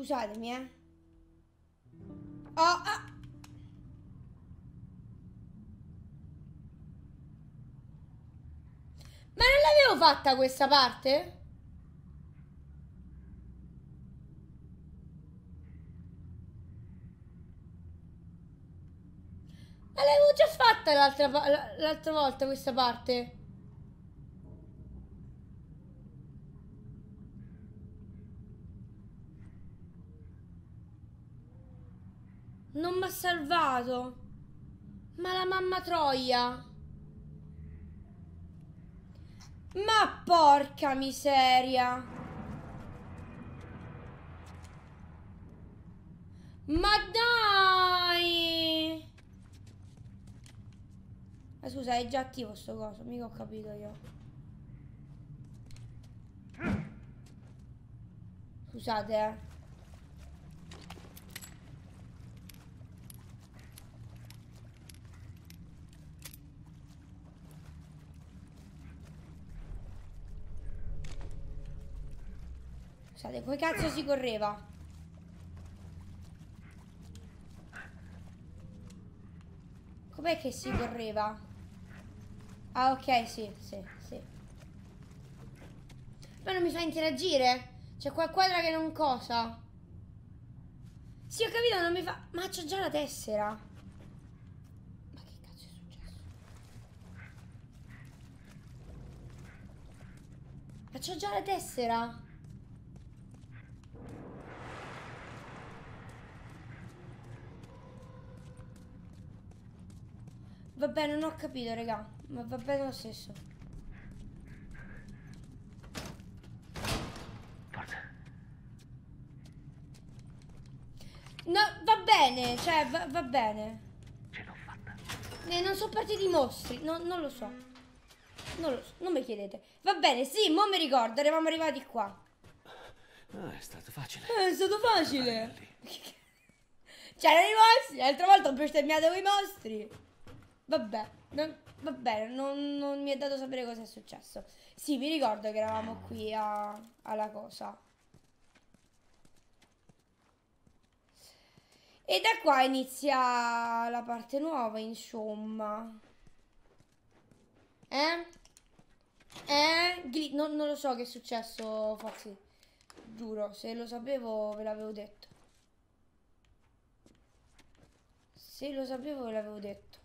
Scusatemi, Oh, ah. Ma non l'avevo fatta questa parte? Ma l'avevo già fatta l'altra volta questa parte. Non mi ha salvato. Ma la mamma troia. Ma porca miseria. Ma dai. Ma scusa, è già attivo sto coso, mica ho capito io. Scusate, Scusate, come cazzo si correva? Com'è che si correva? Ah, ok, sì. Ma non mi fa interagire? C'è qua quadra che non cosa. Sì, ho capito, non mi fa... Ma c'ho già la tessera. Ma che cazzo è successo? Ma c'ho già la tessera. Vabbè, non ho capito, raga. Ma va bene lo stesso. Forza. No, va bene, cioè, va bene. Ce l'ho fatta. Non sono partiti i mostri, non lo so. Non lo so, non mi chiedete. Va bene, sì, mo mi ricordo, eravamo arrivati qua. Ah, è stato facile. È stato facile. C'erano i mostri, l'altra volta ho bestemmiato con i mostri. Vabbè, va bene, non mi è dato sapere cosa è successo. Sì, mi ricordo che eravamo qui alla cosa. E da qua inizia la parte nuova, insomma. Non lo so che è successo, Foxy. Giuro, se lo sapevo ve l'avevo detto. Se lo sapevo ve l'avevo detto.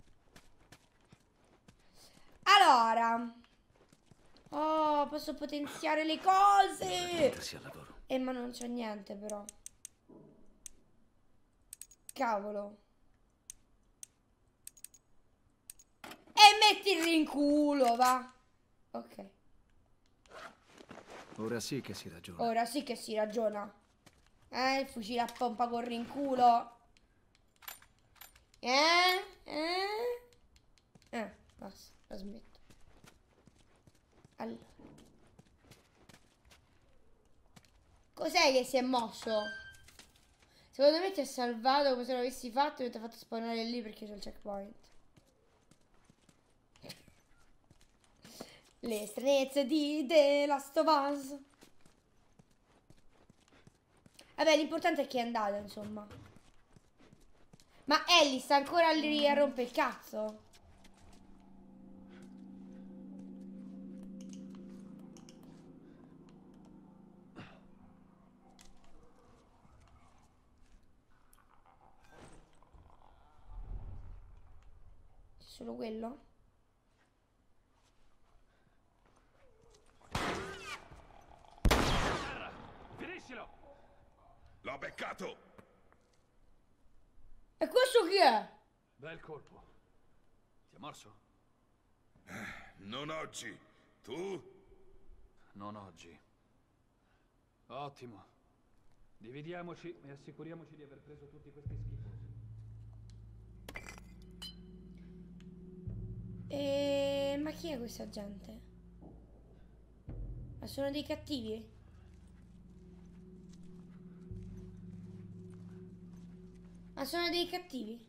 Allora. Oh, posso potenziare le cose. Mettersi al lavoro. Ma non c'è niente però. Cavolo. E mettili in culo, va. Ok. Ora sì che si ragiona. Ora sì che si ragiona. Il fucile a pompa corre in culo. Basta, la smetto. Allora. Cos'è che si è mosso? Secondo me ti ha salvato come se l'avessi fatto e ti ha fatto spawnare lì perché c'è il checkpoint. Le stranezze di The Last of Us. Vabbè, l'importante è che è andato, insomma. Ma Ellie sta ancora lì a rompere il cazzo. C'è solo quello? Finiscilo! L'ho beccato! E questo chi è? Bel colpo. Ti ha morso? Non oggi. Tu? Non oggi. Ottimo. Dividiamoci e assicuriamoci di aver preso tutti questi schifosi. Ma chi è questa gente? Ma sono dei cattivi? Ma sono dei cattivi?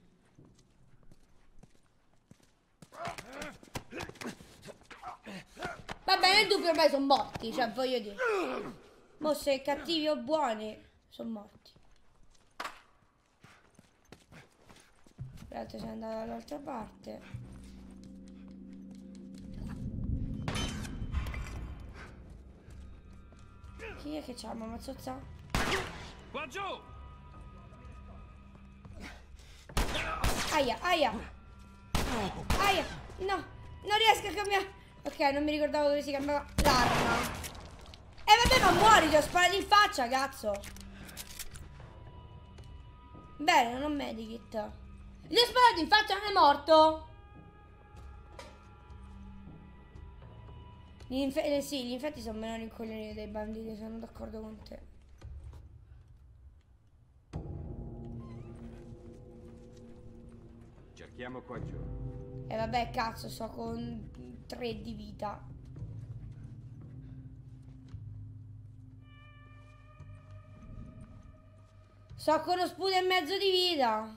Vabbè, nel dubbio ormai sono morti, cioè voglio dire. Mo se cattivi o buoni. Sono morti. L'altro si è andato dall'altra parte. Chi è che c'ha mamma zozza? Qua giù! Aia, aia. Aia. No, non riesco a cambiare. Ok, non mi ricordavo dove si cambiava l'arma. Vabbè, ma muori, ti ho sparato in faccia, cazzo. Bene, non ho medikit. Gli ho sparato in faccia, non è morto. Sì, gli infetti sono meno rincoglioniti dei banditi, sono d'accordo con te. Cerchiamo qua giù. E vabbè, cazzo, sto con 3 di vita. So con uno sputo e mezzo di vita.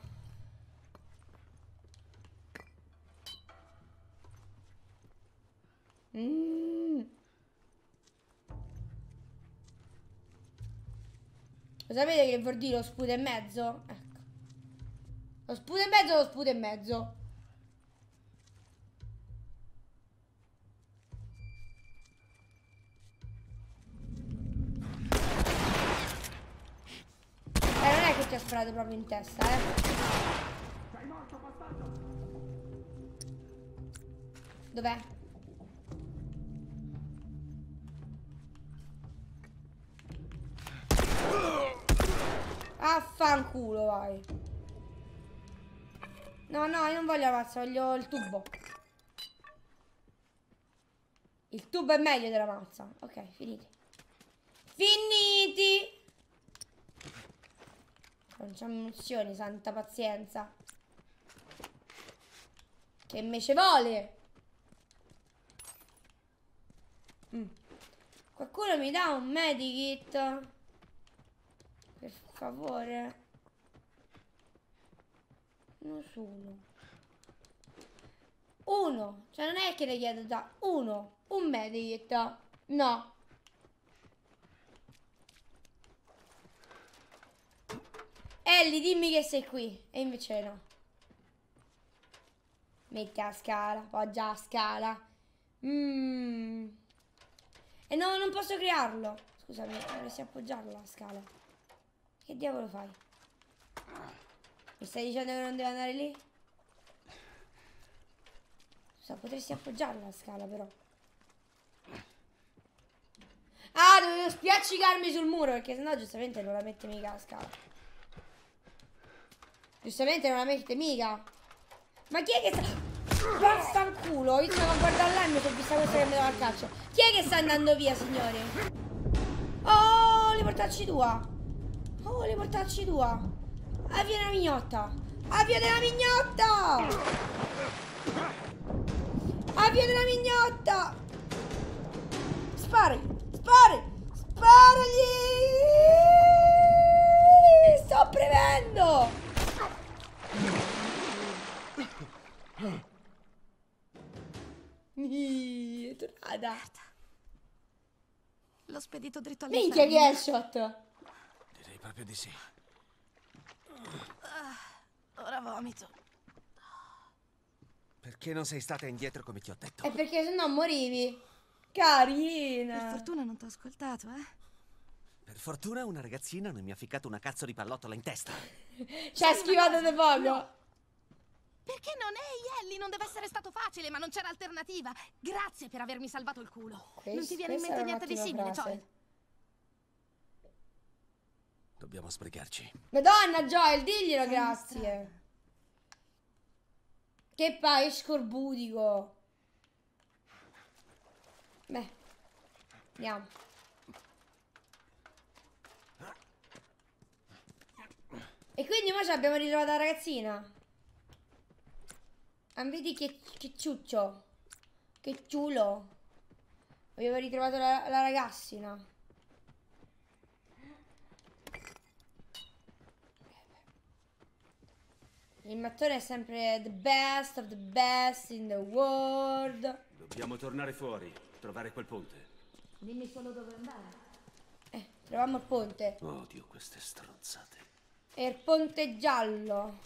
Lo sapete che vuol dire lo sputo e mezzo? Ecco. Lo sputo e mezzo o lo sputo e mezzo? Non è che ti ho sparato proprio in testa, Sei morto, bastardo! Dov'è? Affanculo, vai. No, no, io non voglio la mazza, voglio il tubo. Il tubo è meglio della mazza. Ok, finiti. Finiti! Non c'ho munizioni, santa pazienza. Che me ce vuole? Qualcuno mi dà un medikit? Per favore. Nessuno. Uno. Cioè non è che le chiedo da uno. Un medikit. No. Ellie, dimmi che sei qui. E invece no. Metti la scala. Poggia la scala. E no, non posso crearlo. Scusami, dovresti appoggiarlo la scala. Che diavolo fai? Mi stai dicendo che non devo andare lì? Scusa, potresti appoggiarla la scala però. Ah, dovevo spiaccicarmi sul muro perché sennò giustamente non la mette mica la scala. Giustamente non la mette mica. Ma chi è che sta... Vaffanculo, io stavo a guardare là e mi sono vista questa che mi dava il calcio. Chi è che sta andando via, signori? Oh, li portacci tua. Oh, li portacci tua. Ah, viene la mignotta. Ah, viene la mignotta. Ah, viene la mignotta. Spari, spari, sparagli. Sto premendo. È tornata. L'ho spedito dritto Minchia che headshot. Direi proprio di sì. Ora vomito. Perché non sei stata indietro come ti ho detto? È perché sennò morivi. Per Carina. fortuna non ti ho ascoltato, Per fortuna una ragazzina non mi ha ficcato una cazzo di pallottola in testa. Ci ha schivato da poco. Perché non è Ellie? Non deve essere stato facile, ma non c'era alternativa. Grazie per avermi salvato il culo. Non ti viene in mente niente di simile, Joel? Dobbiamo sbrigarci. Madonna Joel, diglielo grazie. Che fai, scorbutico. Beh, andiamo. E quindi ora abbiamo ritrovato la ragazzina. Ah, vedi che ciuccio. Che ciulo. Abbiamo ritrovato la ragazzina. Il mattone è sempre the best of the best in the world. Dobbiamo tornare fuori, trovare quel ponte. Dimmi solo dove andare. Troviamo il ponte. Odio queste stronzate. E il ponte giallo.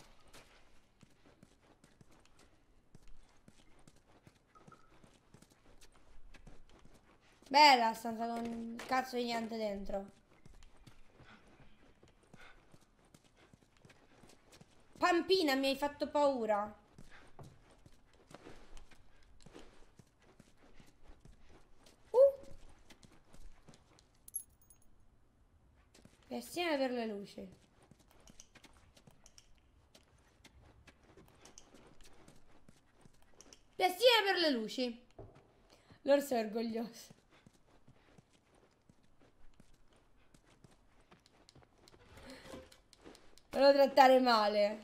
Bella stanza con un cazzo di niente dentro. Pampina, mi hai fatto paura. Piastrina per le luci. Piastrina per le luci. L'orso è orgoglioso. Non lo trattare male.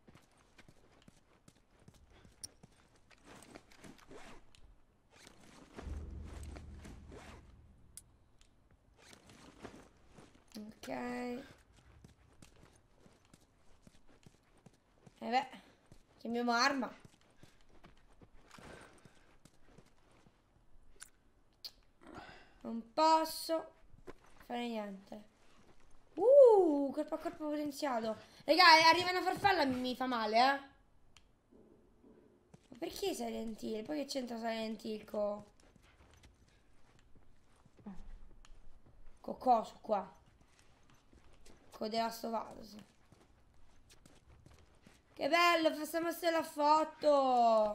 Ok. Beh, chiamiamo arma. Non posso fare niente. Corpo a corpo potenziato. Raga, arriva una farfalla e mi fa male, eh. Ma perché Silent Hill? Poi che c'entra Silent Hill con coso qua? Con The Last of Us. Che bello, stiamo la foto.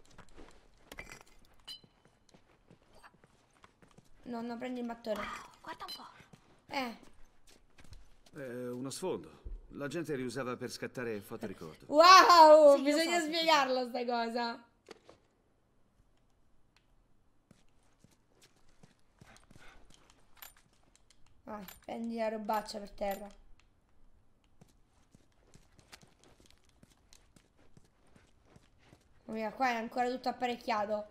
No, prendi il mattone. Guarda un po'. È uno sfondo. La gente li usava per scattare fotoricordo. Wow, Sì, bisogna so, spiegarlo sta cosa. Vai, prendi la robaccia per terra. Oh mia, qua è ancora tutto apparecchiato.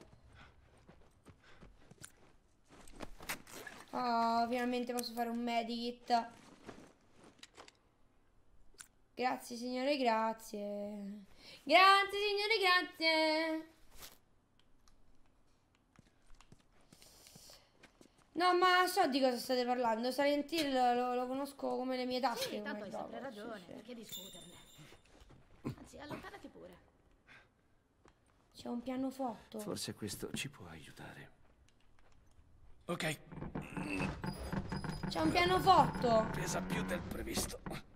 Oh, finalmente posso fare un medikit. Grazie signore, grazie. Grazie signore, grazie. No, ma so di cosa state parlando. Silent Hill lo conosco come le mie tasche. Sì, tanto come hai gioco. sempre ragione, Sì, sì. perché discuterne? Anzi, allontanati pure. C'è un pianoforte. Forse questo ci può aiutare. Ok, C'è un pianoforte. pesa più del previsto.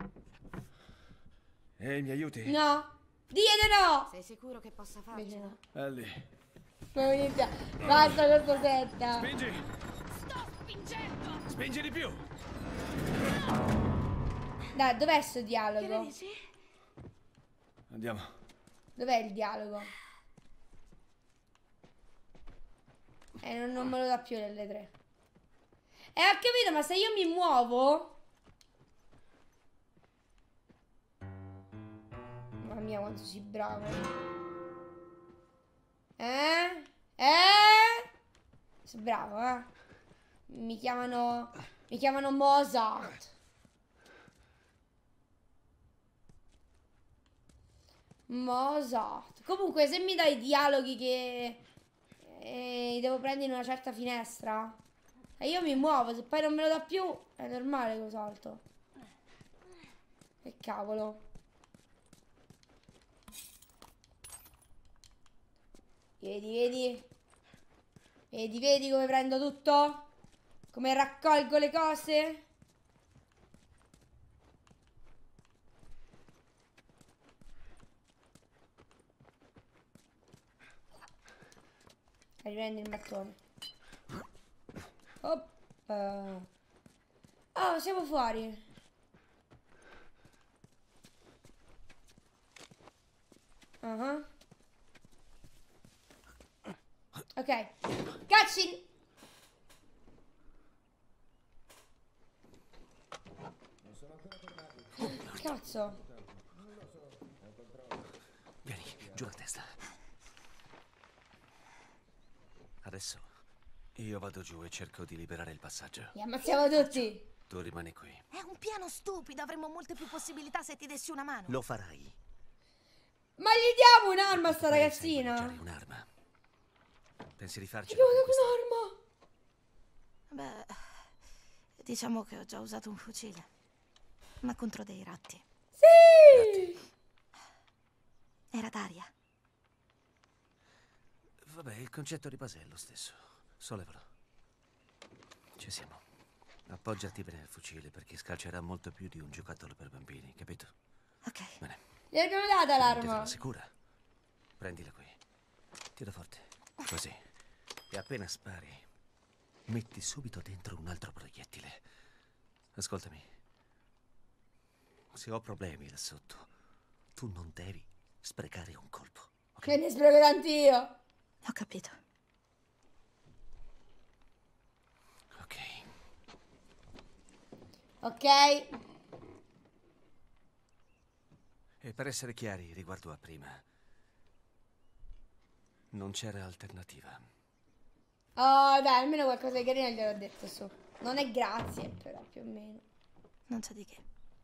Ehi, mi aiuti? No. Diede no. Sei sicuro che possa Invece farcela? no. Ellie, Non inizia. Basta questa setta. spingi! Sto spingendo! Spingi di più! Dai, dov'è sto Che ne dialogo? dici? Andiamo. Dov'è il dialogo? Non me lo dà più nelle tre. Ho capito, ma se io mi muovo... Mamma mia, quanto sei bravo. Sei bravo, eh? Mi chiamano Mozart. Mozart. Comunque, se mi dai dialoghi che devo prendere in una certa finestra e io mi muovo, se poi non me lo dà più, è normale che lo salto. Che cavolo. Vedi? Vedi come prendo tutto? Come raccolgo le cose? Riprendi il mattone. Oppa. Oh, siamo fuori. Ok. Cutscene. Cazzo. Vieni, giù la testa. Adesso io vado giù e cerco di liberare il passaggio. Li ammazziamo tutti. Tu rimani qui. È un piano stupido, avremmo molte più possibilità se ti dessi una mano. Lo farai. Ma gli diamo un'arma a sta Sai ragazzina. maneggiare un'arma. Pensi di farcela? Abbiamo con dato questa? Beh, Diciamo che ho già usato un fucile, ma contro dei ratti. Sì! Era d'aria. Vabbè, il concetto di base è lo stesso. Sollevalo. Ci siamo. Appoggiati bene al fucile perché scalcerà molto più di un giocattolo per bambini, capito? Ok. Bene. Gli abbiamo data l'arma. Prenditela sicura. Prendila qui. Tira forte. Così. E appena spari, metti subito dentro un altro proiettile. Ascoltami. Se ho problemi là sotto, tu non devi sprecare un colpo. Che ne spreco tanti io. Ho capito. Ok. Ok. E per essere chiari riguardo a prima, non c'era alternativa. Oh, dai, almeno qualcosa di carino gliel'ho detto su. Non è grazie, però, più o meno. Non c'è di che.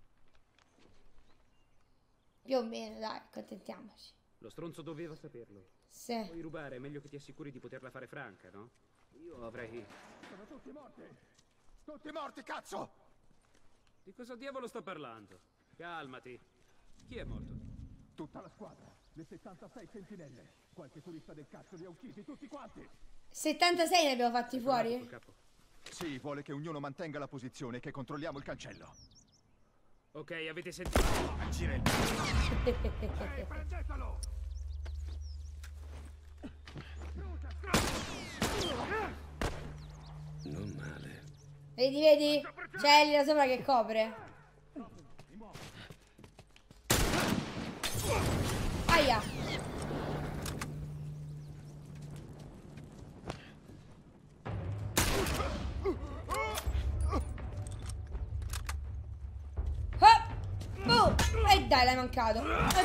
Più o meno, dai, accontentiamoci. Lo stronzo doveva saperlo. Sì. Vuoi rubare, è meglio che ti assicuri di poterla fare franca, no? Io avrei... Sono tutti morti! Tutti morti, cazzo! Di cosa diavolo sto parlando? Calmati. Chi è morto? Tutta la squadra, le 76 sentinelle. Qualche turista del cazzo li ha uccisi tutti quanti! 76 ne abbiamo fatti Col fuori? capo. Sì, vuole che ognuno mantenga la posizione e che controlliamo il cancello. Ok, avete sentito? Gira il... Ehi, prendetelo! Non male. Vedi, vedi? C'è lì da sopra che copre. Aia. E dai, l'hai mancato.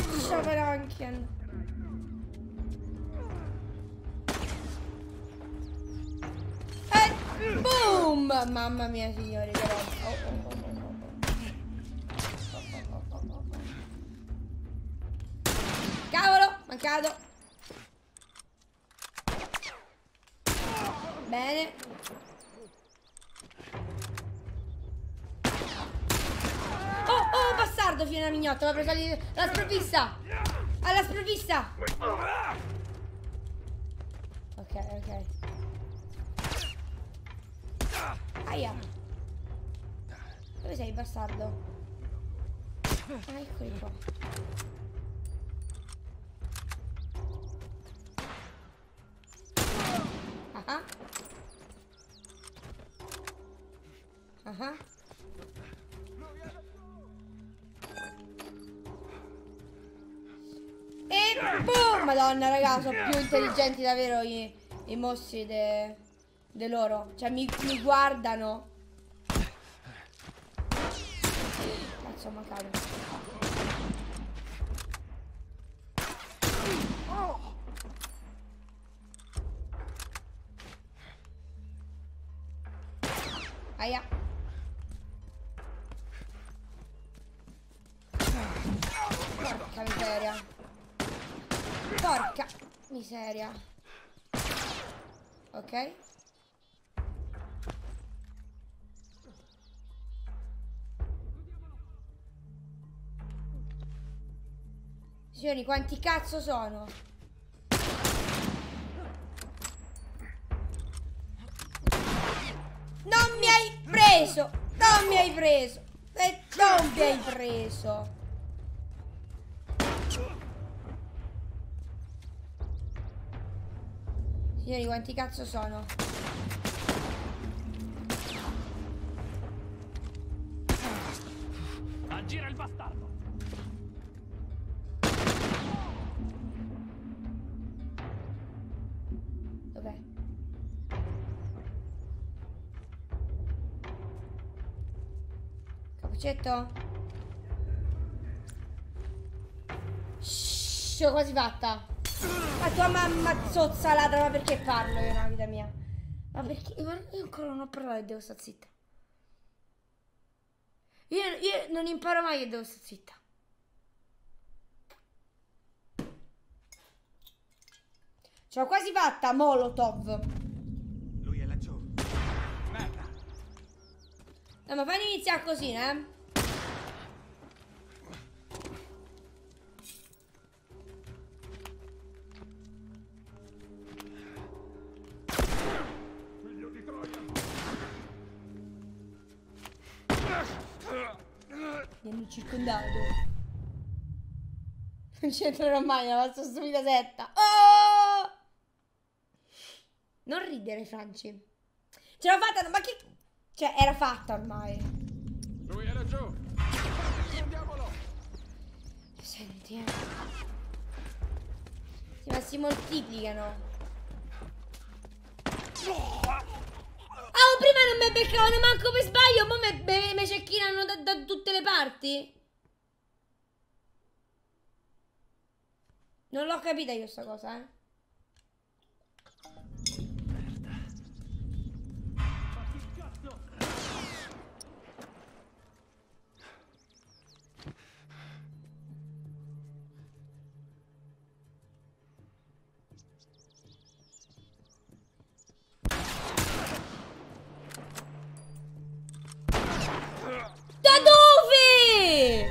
E boom! Mamma mia, signori, che roba. Cavolo, mancato. Bene. Oh, bastardo, fino alla mignotta, mi ha preso la sprovvista. Alla sprovvista. Ok. Aia. Dove sei, bastardo? Ah, eccoli qua. E boom! Madonna, raga, sono più intelligenti davvero i mostri de loro. Cioè, mi guardano. Cazzo, ho mancato. Aia. Porca miseria. Porca miseria. Ok. Signori, quanti cazzo sono? Non mi hai preso! Non mi hai preso! E non mi hai preso! Signori, quanti cazzo sono? Aggira il bastardo! Dov'è? Cappuccetto? Shhh, l'ho quasi fatta. Ma tua mamma zozza ladra, ma perché parlo io nella vita mia? Ma perché? Io ancora non ho parlato e devo stare zitta. Io non imparo mai che devo stare zitta. Ce l'ho quasi fatta, Molotov. Lui è laggiù. Merda. No, ma fai iniziare così, eh? Mi hanno circondato. Non c'entrerò mai nella vostra stupida setta. Oh! Non ridere, Franci. Ce l'ho fatta, ma che... Cioè, era fatta ormai. Lui è laggiù. Andiamolo. Senti, sì, ma si moltiplicano. Prima non mi beccavano manco per sbaglio, ma mi cecchinano da tutte le parti. Non l'ho capita io sta cosa, eh. Da dove?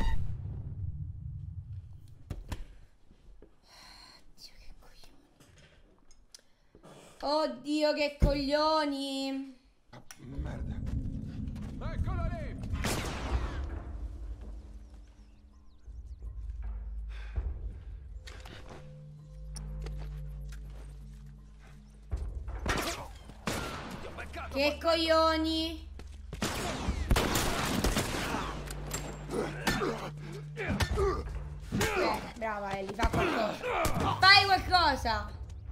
Oddio che coglioni. Merda. Eccolo lì. Che coglioni. Brava Ellie, fa qualcosa. Fai qualcosa.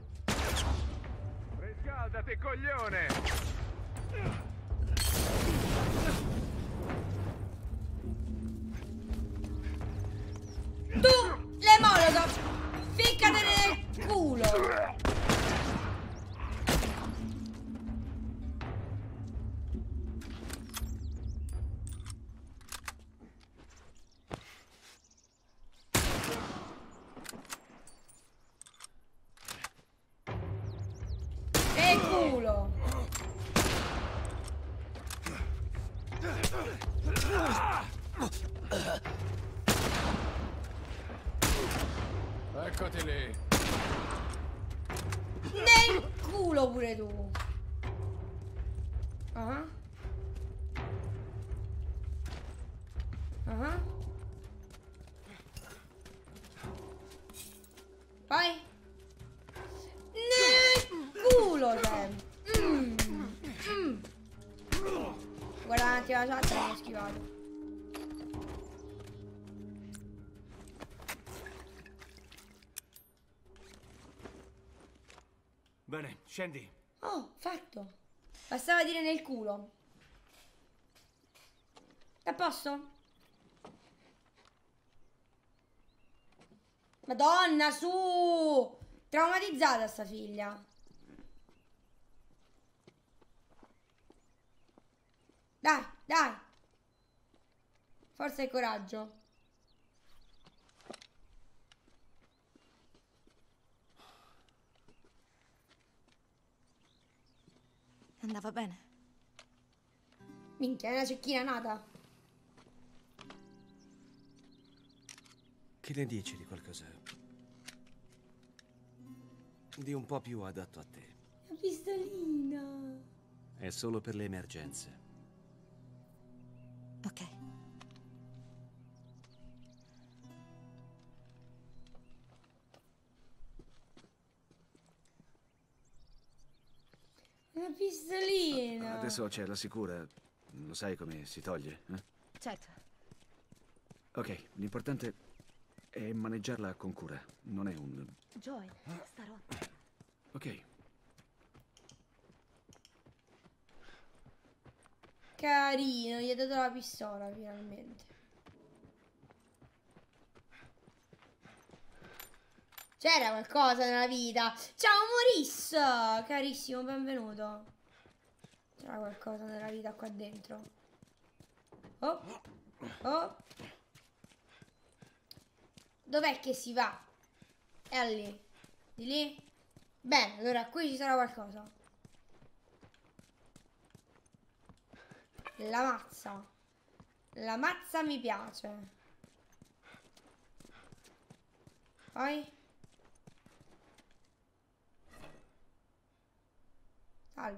Riscaldati, coglione. Tu, le molotov, ficcate nel culo. E culo. Eccoti lì. Nel culo pure tu. Ah. Ah. Vai. Nel culo, cioè. Guarda davanti alla chat, l'ho schivato. Bene, scendi. Oh, fatto. Bastava dire nel culo. È a posto? Madonna, su! Traumatizzata sta figlia. Dai, dai. Forza e coraggio. Andava bene. Minchia, è una cecchina nata. Che ne dici di qualcosa di un po' più adatto a te? La pistolina. È solo per le emergenze. Ok. Una pistolina. Adesso c'è la sicura. Lo sai come si toglie, eh? Certo. Ok, l'importante è maneggiarla con cura. Non è un... Joel, starò. Ok. Carino, gli ha dato la pistola finalmente. C'era qualcosa nella vita. Ciao Maurice, carissimo, benvenuto. C'era qualcosa nella vita qua dentro. Oh, oh. Dov'è che si va? È lì. Di lì? Bene, allora qui ci sarà qualcosa. La mazza. La mazza mi piace. Poi. Salve.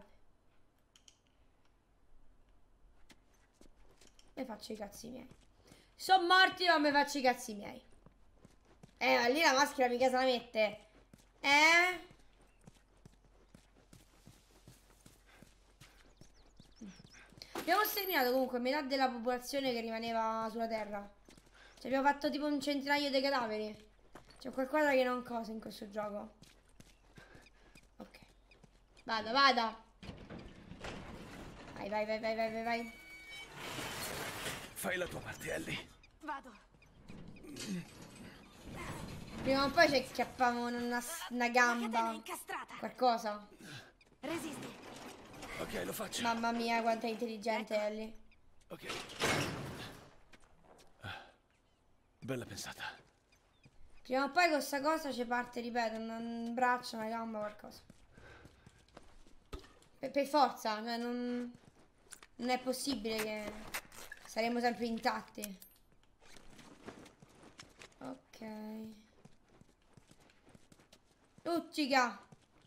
Mi faccio i cazzi miei. Sono morti, ma mi faccio i cazzi miei. Ma lì la maschera mica se la mette. Abbiamo sterminato comunque metà della popolazione che rimaneva sulla terra. Ci abbiamo fatto tipo un centinaio di cadaveri. C'è qualcosa che non cosa in questo gioco. Ok. Vada, vada. Vai, vai, vai, vai, vai, vai. Fai la tua parte, Ellie. Vado. Prima o poi ci acchiappavamo una La catena è gamba. incastrata. Qualcosa. Resisti. Ok, lo faccio. Mamma mia, quanto è intelligente Ellie. Ok. Bella pensata. Prima o poi con sta cosa ci parte, ripeto, un braccio, una gamba, qualcosa. Per forza, cioè non è possibile che saremo sempre intatti. Ok. Luccica.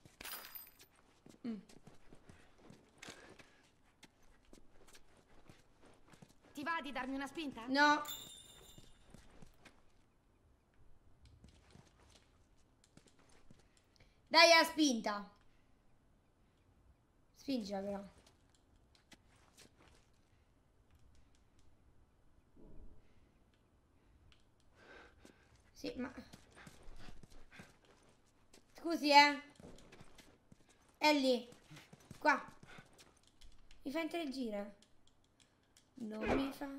Ti va di darmi una spinta? No. Dai la spinta. Spingila però. Sì, ma... Scusi, Ellie. Qua. Mi fa interagire. Non mi fa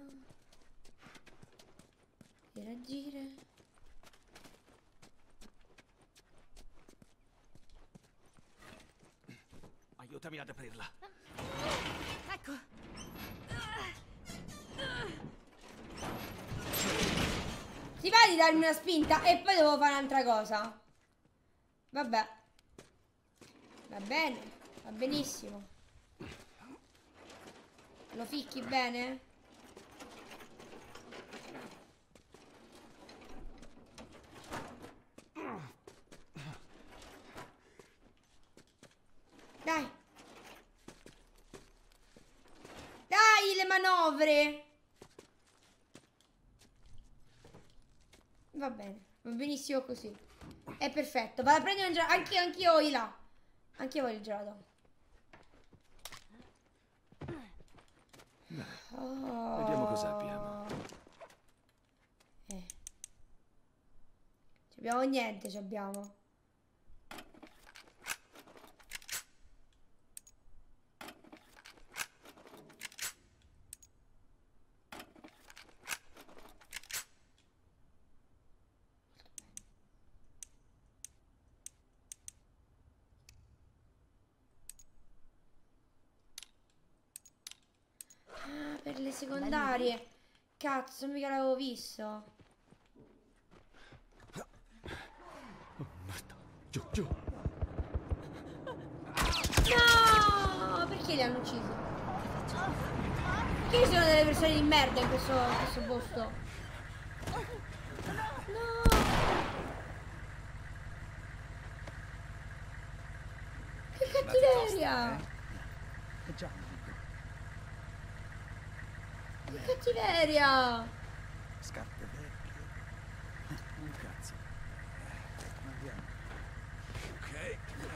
interagire. Aiutami ad aprirla. Ecco. Si va di darmi una spinta e poi devo fare un'altra cosa. Vabbè. Va bene. Va benissimo. Lo ficchi bene? Dai. Dai le manovre. Va bene. Va benissimo così. È perfetto. Vado a prendere un gelato. Anch'io voglio là. Anch'io voglio il gelato. Vediamo cosa abbiamo. Ci abbiamo niente, ci abbiamo. Per le secondarie. Cazzo, mica l'avevo visto. Marta, giù, giù. No! Perché li hanno uccisi? Perché ci sono delle persone di merda in questo posto? No! Che cattiveria! Che cattiveria! Scarpe vecchie. Un cazzo. Andiamo. Ok.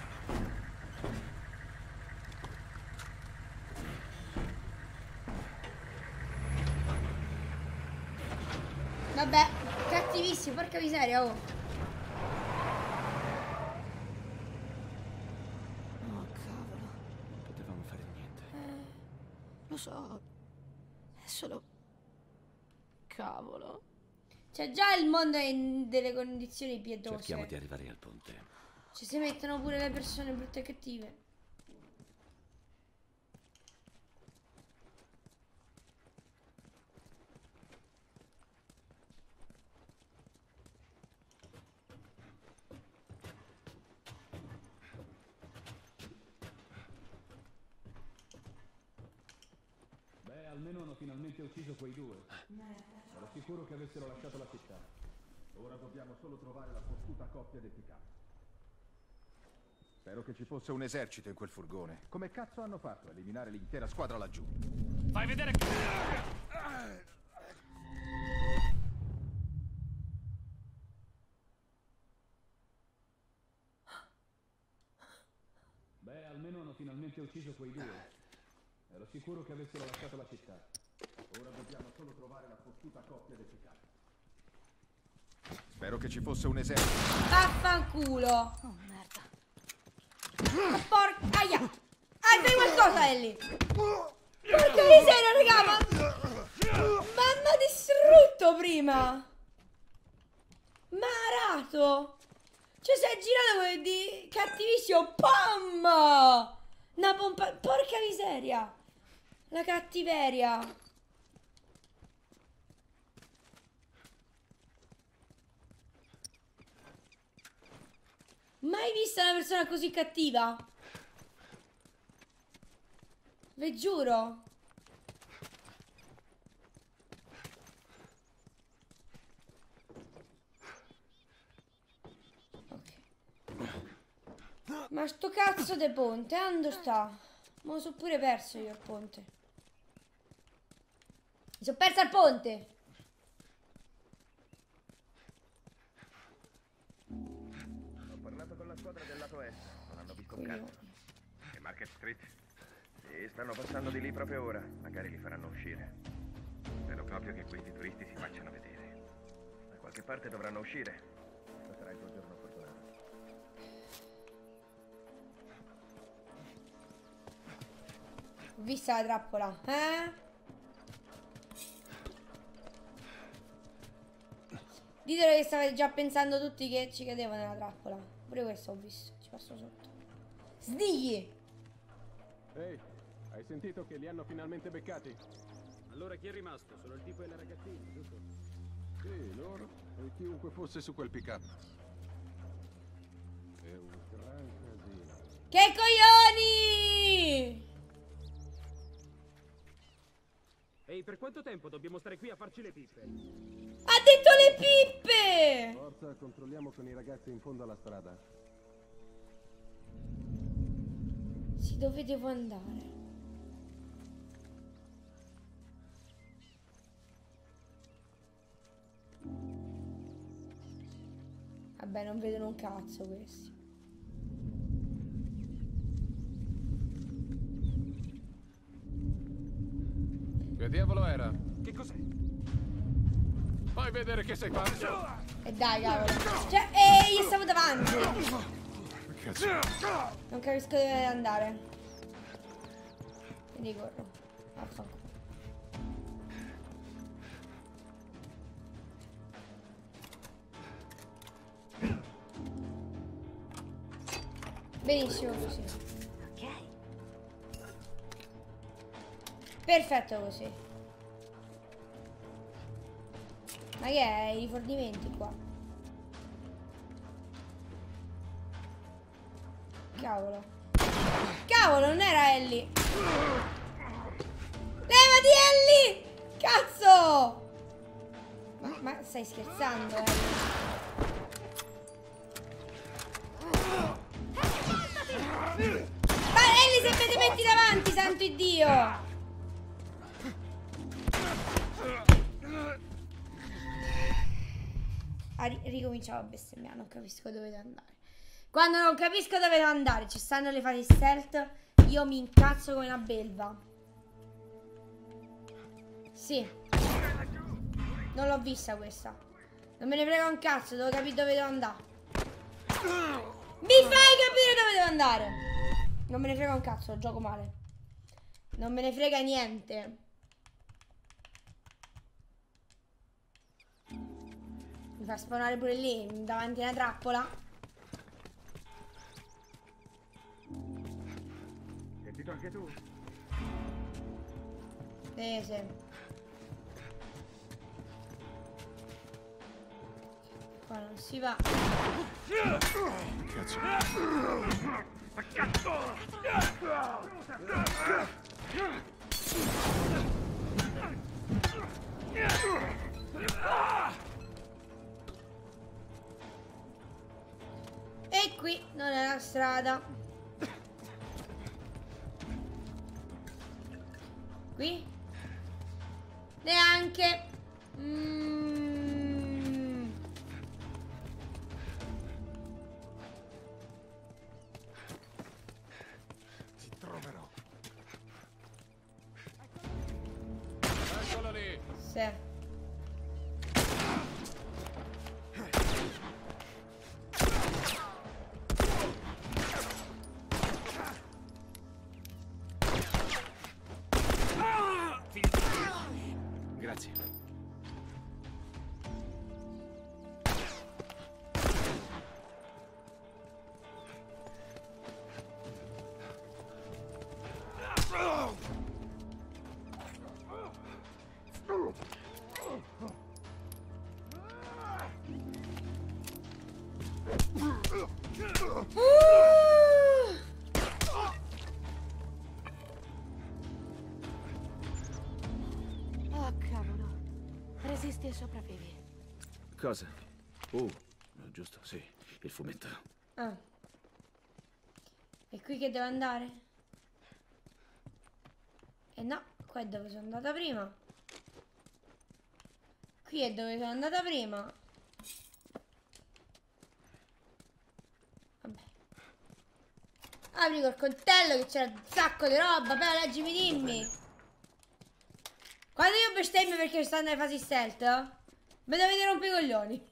Vabbè, cattivissimo, porca miseria, oh. Oh, cavolo. Non potevamo fare niente. Lo so. È solo... Cavolo. Cioè già il mondo è in delle condizioni pietose. Cerchiamo di arrivare al ponte. Ci si mettono pure le persone brutte e cattive. almeno hanno finalmente ucciso quei due. Ero sicuro che avessero lasciato la città. Ora dobbiamo solo trovare la fottuta coppia del pick-up. Spero che ci fosse un esercito in quel furgone. Come cazzo hanno fatto a eliminare l'intera squadra laggiù? Fai vedere che... Beh, almeno hanno finalmente ucciso quei due. Ero sicuro che avessero lasciato la città. Ora dobbiamo solo trovare la fottuta coppia del pick-up. Spero che ci fosse un esercito. Vaffanculo. Oh, merda. Porca... Aia. Fai qualcosa, Ellie. Porca miseria, raga. Ma m'ha distrutto prima. M'ha arato. Cioè, si è girato come di cattivissimo. Pam! Una pompa... Porca miseria. La cattiveria. Mai vista una persona così cattiva? Vi giuro. Ok. Ma sto cazzo de ponte, dove sta? Me lo so pure perso io il ponte. Mi sono persa il ponte. Ho parlato con la squadra del lato est, non hanno visto un cazzo. E Market Street? Sì, stanno passando di lì proprio ora, magari li faranno uscire. Spero proprio che questi turisti si facciano vedere. Da qualche parte dovranno uscire. Questo sarà il tuo giorno fortunato. Ho vista la trappola, eh? Ditelo che stavate già pensando tutti che ci cadevo nella trappola. Pure questo ho visto, ci passo sotto. Sdigli! Ehi, hai sentito che li hanno finalmente beccati? Allora chi è rimasto? Solo il tipo e la ragazzina, giusto? Sì, loro e chiunque fosse su quel pick-up. È un gran casino. Che coglioni! Ehi, per quanto tempo dobbiamo stare qui a farci le pippe? Ha detto le pippe! Forza, controlliamo con i ragazzi in fondo alla strada. Sì, dove devo andare? Vabbè, non vedono un cazzo questi. Che diavolo era? Che cos'è? Fai vedere che sei pazzo! E dai, cavolo. Cioè, gli stavo davanti. Cazzo. Non capisco dove andare. Quindi corro. Vaffanculo. Benissimo così. Ok. Perfetto così. Ma che è? I rifornimenti qua. Cavolo. Cavolo, non era Ellie. Levati, Ellie! Cazzo! Ma stai scherzando, Ellie? Ma Ellie, se me ti metti davanti, santo Dio! Ricominciamo a bestemmiare, non capisco dove devo andare. Quando non capisco dove devo andare, ci stanno le fasi stealth, io mi incazzo come una belva. Sì. Non l'ho vista questa. Non me ne frega un cazzo, devo capire dove devo andare. Mi fai capire dove devo andare. Non me ne frega un cazzo, gioco male. Non me ne frega niente. Mi fa spawnare pure lì, davanti a una trappola. Sentito anche tu? Sì. Qua non si va. Cazzo. nella strada. Qui? Neanche. Ti troverò. Eccolo lì! Sì. Grazie. Oh, cavolo. Resisti e sopravvivi. Cosa? Giusto, sì. Il fumetto. Ah. E qui che devo andare? Eh no, qua è dove sono andata prima. Qui è dove sono andata prima. Vabbè. Apri col coltello che c'era un sacco di roba. Beh, leggimi, dimmi. Quando io bestemmio perché sto nelle fasi stealth, mi dovete rompere i coglioni.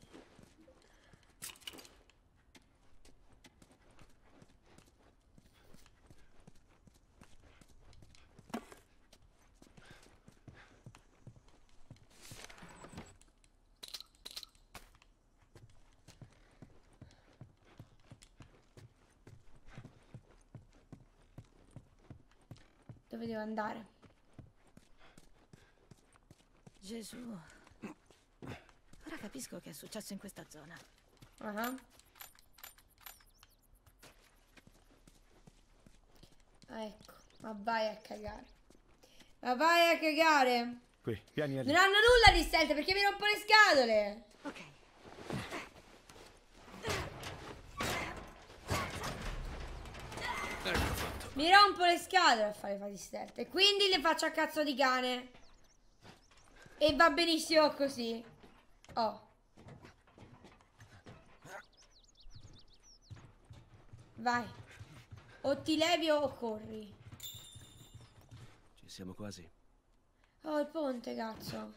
Dove devo andare? Gesù. Ora capisco che è successo in questa zona. Ecco, ma vai a cagare. Ma vai a cagare. Qui, vieni a Non hanno nulla di stealth perché mi rompo le scatole. Ok. Mi rompo le scatole a fare fasi stealth e quindi le faccio a cazzo di cane. E va benissimo così. Oh. Vai. O ti levi o corri. Ci siamo quasi. Oh, il ponte, cazzo.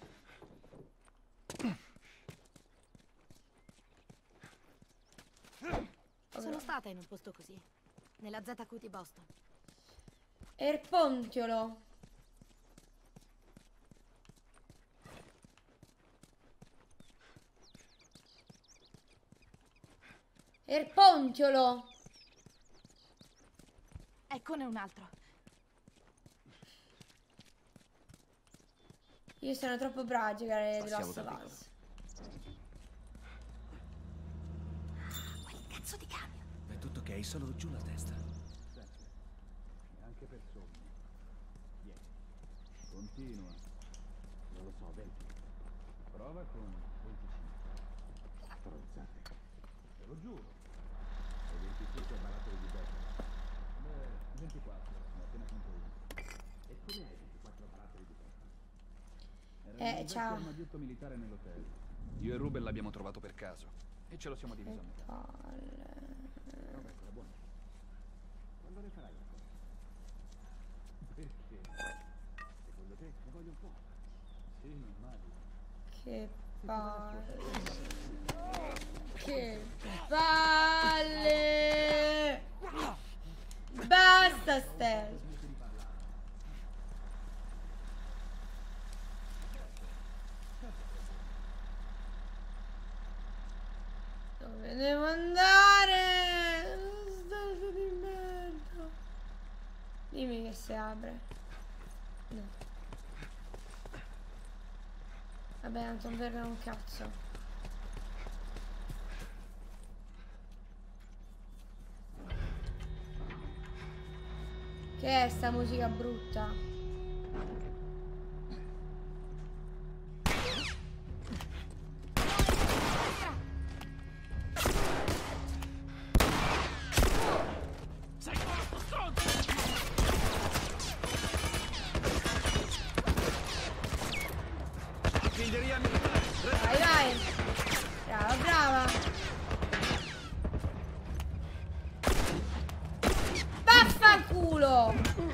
Sono stata in un posto così. Nella ZQ di Boston. Erpontiolo. Erpontiolo. Eccone un altro. Io sono troppo brava a giocare di Passiamo Last dal of vicolo. Us. Quel cazzo di camion. È tutto ok, solo giù la testa. Neanche per sogni. Vieni. Continua. Non lo so, 20. Prova con 25. Stronzate. Te lo giuro. E 25 barattoli di becco. 24. Ne ho appena finito uno. E come hai 24 barattoli di becco? Era un ciao. vecchio armadietto militare nell'hotel. Io e Ruben l'abbiamo trovato per caso e ce lo siamo diviso a metà. Roba ancora buona. Quando ne farai una cosa? Perché? Secondo te ne voglio un po'? Sì, immagino. Che palle. Che palle. Basta Stel. Dove devo andare? Stato di merda. Dimmi che si apre. No. Vabbè, non ti verrà un cazzo. Che è sta musica brutta? Artiglieria militare. Vai, vai. Brava, brava. Vaffanculo.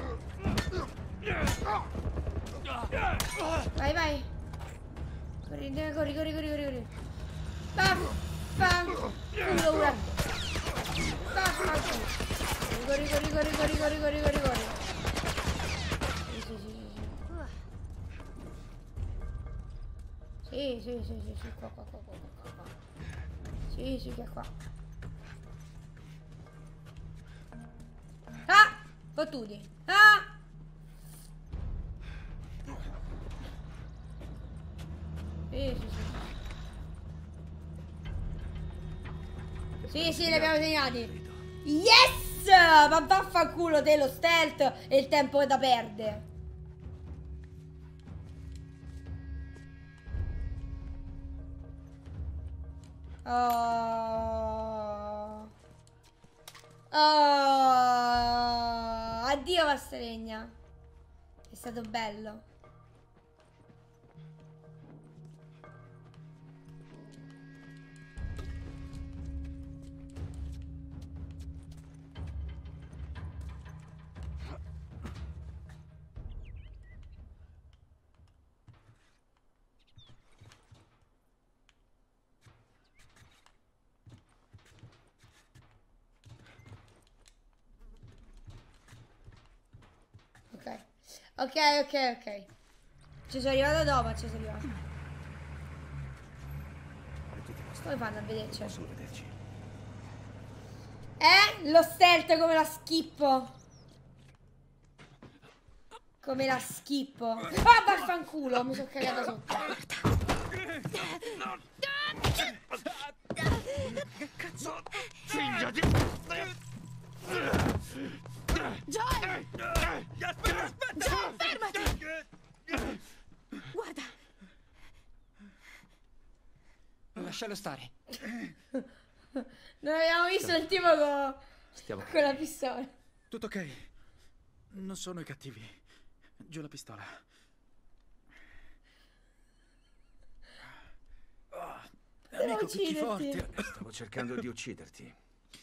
Vai, vai. Corri, corri, corri, corri, corri. Vaffanculo, guarda. Vaffanculo. Corri, corri, corri, corri, corri, corri, corri, corri. Sì, sì, sì, sì, sì, qua, qua, qua, qua, qua, qua. Sì, sì, che è qua. Ah! Fottuti. Ah! Sì, sì, sì. Sì, sì, li abbiamo segnati. Yes! Ma vaffanculo te lo stealth e il tempo da perdere. Oh. Oh. Addio Vasteregna. È stato bello. Ok, ok, ok. Ci sono arrivato dopo, ci sono arrivato. Come fanno a vederci? Possono vederci. Lo stealth come la schippo. Come la schippo. Ah, vaffanculo, mi sono cagata sotto. Che cazzo? Figlia di... Joel! Aspetta, aspetta! Joel, fermati! Guarda! Lascialo stare. Non abbiamo visto il tipo con la pistola. Tutto ok. Non sono i cattivi. Giù la pistola. Amico, picchi forte. Stavo cercando di ucciderti.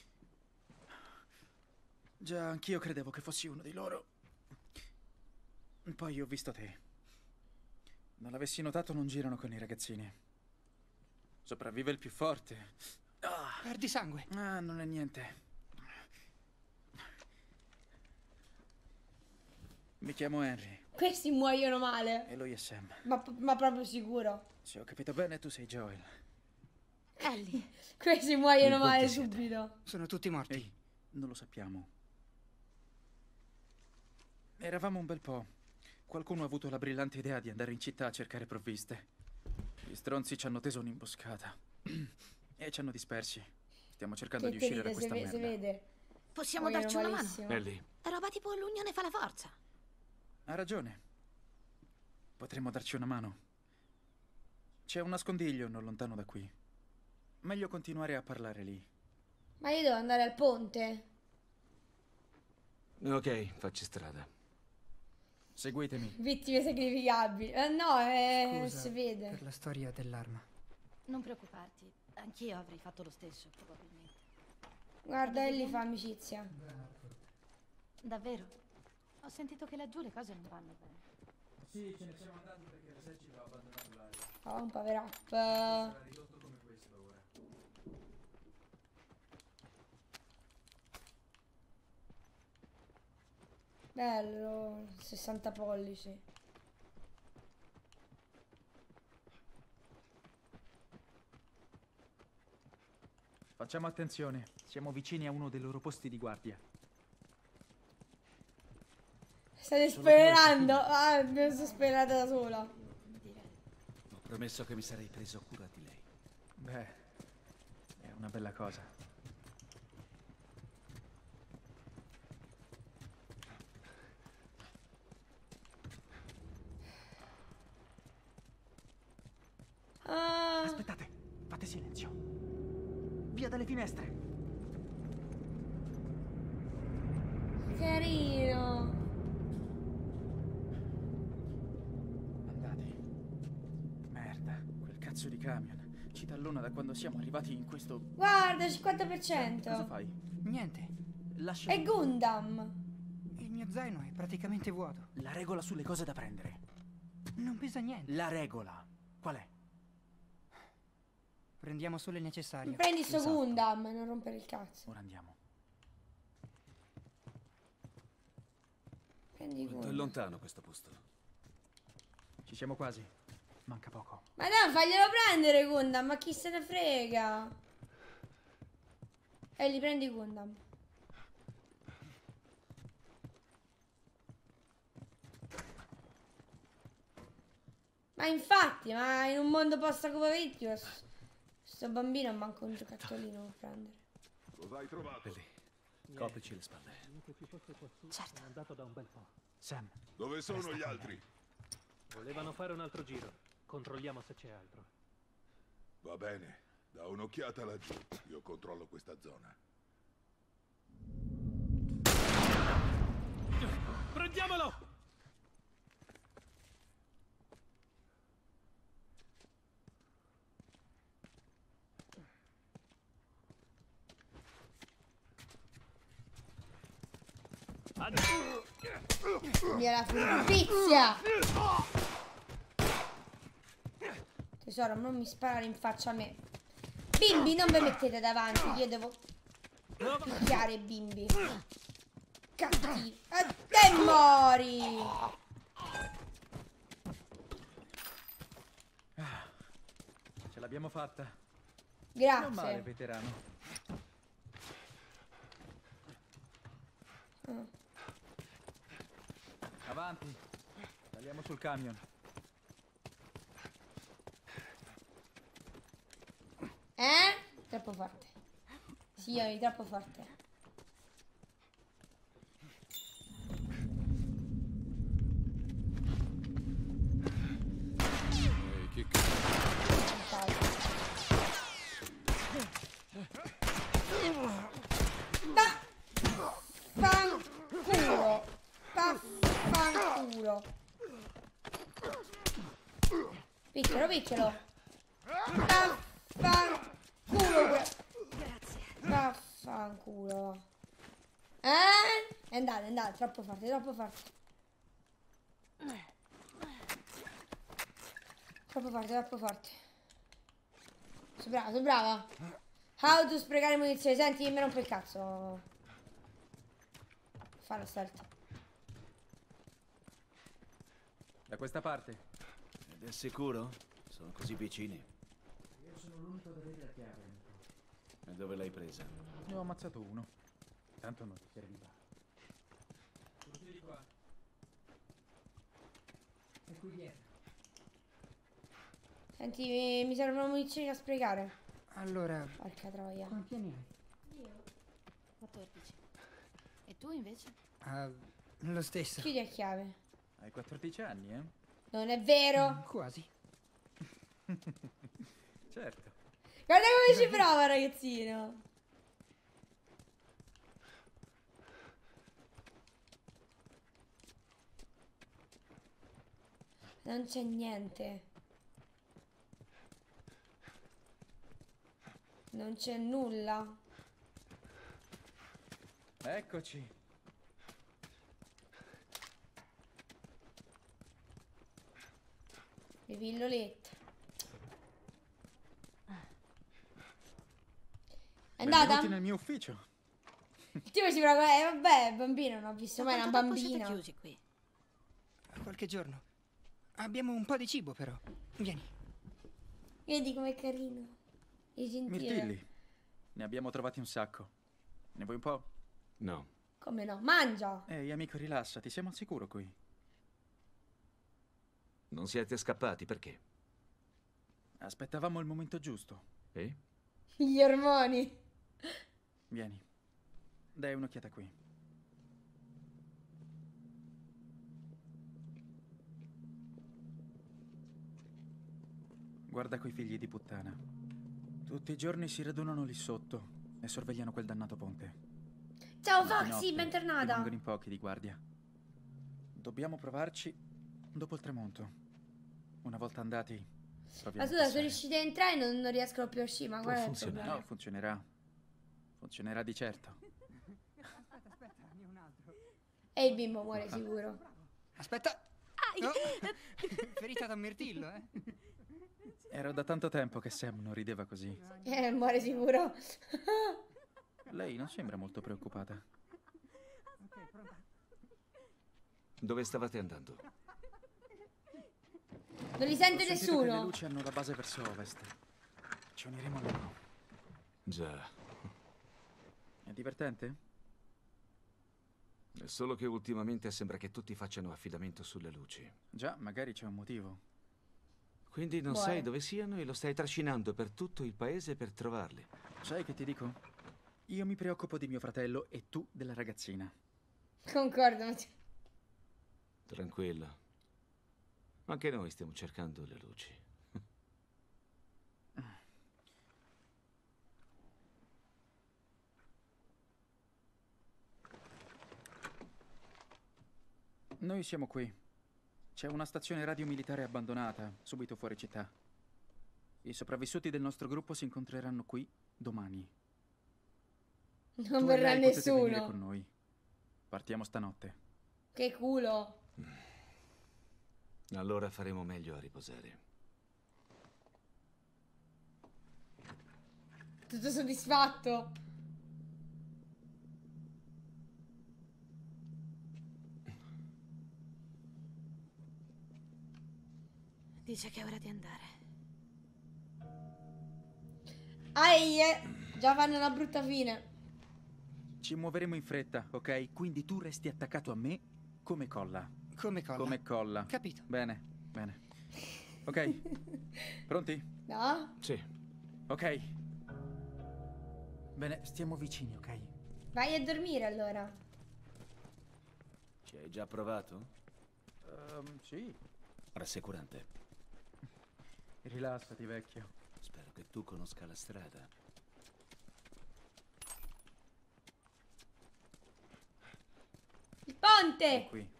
Già, anch'io credevo che fossi uno di loro. Poi ho visto te. Non l'avessi notato, non girano con i ragazzini. Sopravvive il più forte. Perdi sangue. Ah, non è niente. Mi chiamo Henry. Questi muoiono male. E lui è Sam. Ma proprio sicuro. Se ho capito bene, tu sei Joel. Ellie. Questi muoiono In quanti male siete? subito. Sono tutti morti. Ehi, non lo sappiamo. Eravamo un bel po'. Qualcuno ha avuto la brillante idea di andare in città a cercare provviste. Gli stronzi ci hanno teso un'imboscata. E ci hanno dispersi. Stiamo cercando di uscire da questa merda. Si vede. Possiamo Muoiono darci una mano? malissimo. Ellie, È roba tipo l'unione fa la forza. Ha ragione. Potremmo darci una mano. C'è un nascondiglio non lontano da qui. Meglio continuare a parlare lì. Ma io devo andare al ponte. ok, facci strada. Seguitemi. Vittime sacrificabili. No, Scusa si vede. per la storia dell'arma. Non preoccuparti, anch'io avrei fatto lo stesso, probabilmente. Guarda, Ellie fa amicizia. Davvero? Ho sentito che laggiù le cose non vanno bene. Sì, ce ne siamo andati perché l'esercito ha abbandonato l'area. Oh, un power up. Sarà ridotto come questo ora. Bello, 60 pollici. Facciamo attenzione. Siamo vicini a uno dei loro posti di guardia. State spoilerando. Ah, mi sono spoilerata da sola. Ho promesso che mi sarei preso cura di lei. Beh, è una bella cosa. Aspettate, fate silenzio. Via dalle finestre. Carino. Andate. Merda. cazzo di camion ci tallona da quando siamo arrivati in questo... Guarda, Cosa 50%. fai? Niente. Lascia... È Gundam. Il mio zaino è praticamente vuoto. La regola sulle cose da prendere. Non pesa niente. La regola. Qual è? Prendiamo solo il necessario. Prendi sto Esatto. Gundam e non rompere il cazzo. Ora andiamo. Prendi Quanto è Gundam. lontano questo posto? Ci siamo quasi. Manca poco. Ma no, faglielo prendere Gundam, ma chi se ne frega? Li prendi Gundam. Ma infatti, ma in un mondo post-apocalittico sto bambino manco un giocattolino può prendere. Cosa hai trovato? Lì, coprici le spalle. Certo. È andato da un bel po'. Sam. Dove sono gli altri? Volevano fare un altro giro. Controlliamo se c'è altro. Va bene, da un'occhiata laggiù. Io controllo questa zona. Prendiamolo! Via la furbizia! Tesoro, non mi sparare in faccia a me. Bimbi, non vi mettete davanti, io devo picchiare i bimbi. Cattivi. E te mori! Ce l'abbiamo fatta. Non male, Grazie. veterano. Avanti. Saliamo sul camion. Troppo forte. Signori, troppo forte. Che cazzo? Vaffanculo. Vaffanculo. Picchialo, picchialo. Vaffanculo. Vaffanculo. È andato, troppo forte, troppo forte. Troppo forte, troppo forte. Sei brava, sei brava. How to sprecare munizioni. Senti, mi rompe il cazzo. Fa la stealth. Da questa parte. Ed è sicuro? Sono così vicini. Io sono l'unico ad avere la chiave. E dove l'hai presa? Ne ho ammazzato uno. Tanto non ti serviva. Tutti di qua. E qui dietro. Senti, mi servono munizioni da sprecare. Allora, Porca troia. quanti anni hai? Io? 14. E tu invece? Lo stesso. Chiudi a chiave. Hai 14 anni, eh? Non è vero. Quasi. Certo. Guarda come ci prova, ragazzino. Non c'è niente. Non c'è nulla. Eccoci. Le pillolette. È andata? Benvenuti nel mio ufficio. Il tipo si prova. Vabbè, bambino, non ho visto mai una Quanto tempo siete bambina. chiusi qui? Qualche giorno. Abbiamo un po' di cibo, però. Vieni. Vedi com'è carino. E gentile. Mirtilli. Ne abbiamo trovati un sacco. Ne vuoi un po'? No. Come no? Mangia. Ehi, amico, rilassati. Siamo al sicuro qui. Non siete scappati, perché? Aspettavamo il momento giusto. E? Gli ormoni. Vieni. Dai un'occhiata qui. Guarda quei figli di puttana. Tutti i giorni si radunano lì sotto e sorvegliano quel dannato ponte. Ciao Di Foxy, notte bentornata. rimangono in pochi di guardia. Dobbiamo provarci dopo il tramonto. Una volta andati, Ma scusa, sono riusciti a entrare e non riescono più a uscire, ma guarda il problema. No, funzionerà. Funzionerà di certo. E il bimbo muore sicuro. Aspetta. Oh, ferita da mirtillo, eh. Era da tanto tempo che Sam non rideva così. Muore sicuro. Lei non sembra molto preoccupata. Dove stavate andando? Non li sente Ho sentito nessuno. che le luci hanno la base verso ovest. Ci uniremo a loro. Già. È divertente? È solo che ultimamente sembra che tutti facciano affidamento sulle luci. Già, magari c'è un motivo. Quindi non sai dove siano e lo stai trascinando per tutto il paese per trovarli. Sai che ti dico? Io mi preoccupo di mio fratello e tu della ragazzina. Concordo. Tranquilla. Anche noi stiamo cercando le luci. Noi siamo qui. C'è una stazione radio militare abbandonata, subito fuori città. I sopravvissuti del nostro gruppo si incontreranno qui domani. Non verrà nessuno. Venire con noi. Partiamo stanotte. Che culo. Allora faremo meglio a riposare. Tutto soddisfatto. Dice che è ora di andare. Già fanno una brutta fine. Ci muoveremo in fretta, ok? Quindi tu resti attaccato a me come colla. Come colla? Come colla. Capito. Bene, bene. Ok. Pronti? No? Sì. Ok. Bene, stiamo vicini, ok? Vai a dormire allora. Ci hai già provato? Sì. Rassicurante. Rilassati, vecchio. Spero che tu conosca la strada. Il ponte! Qui.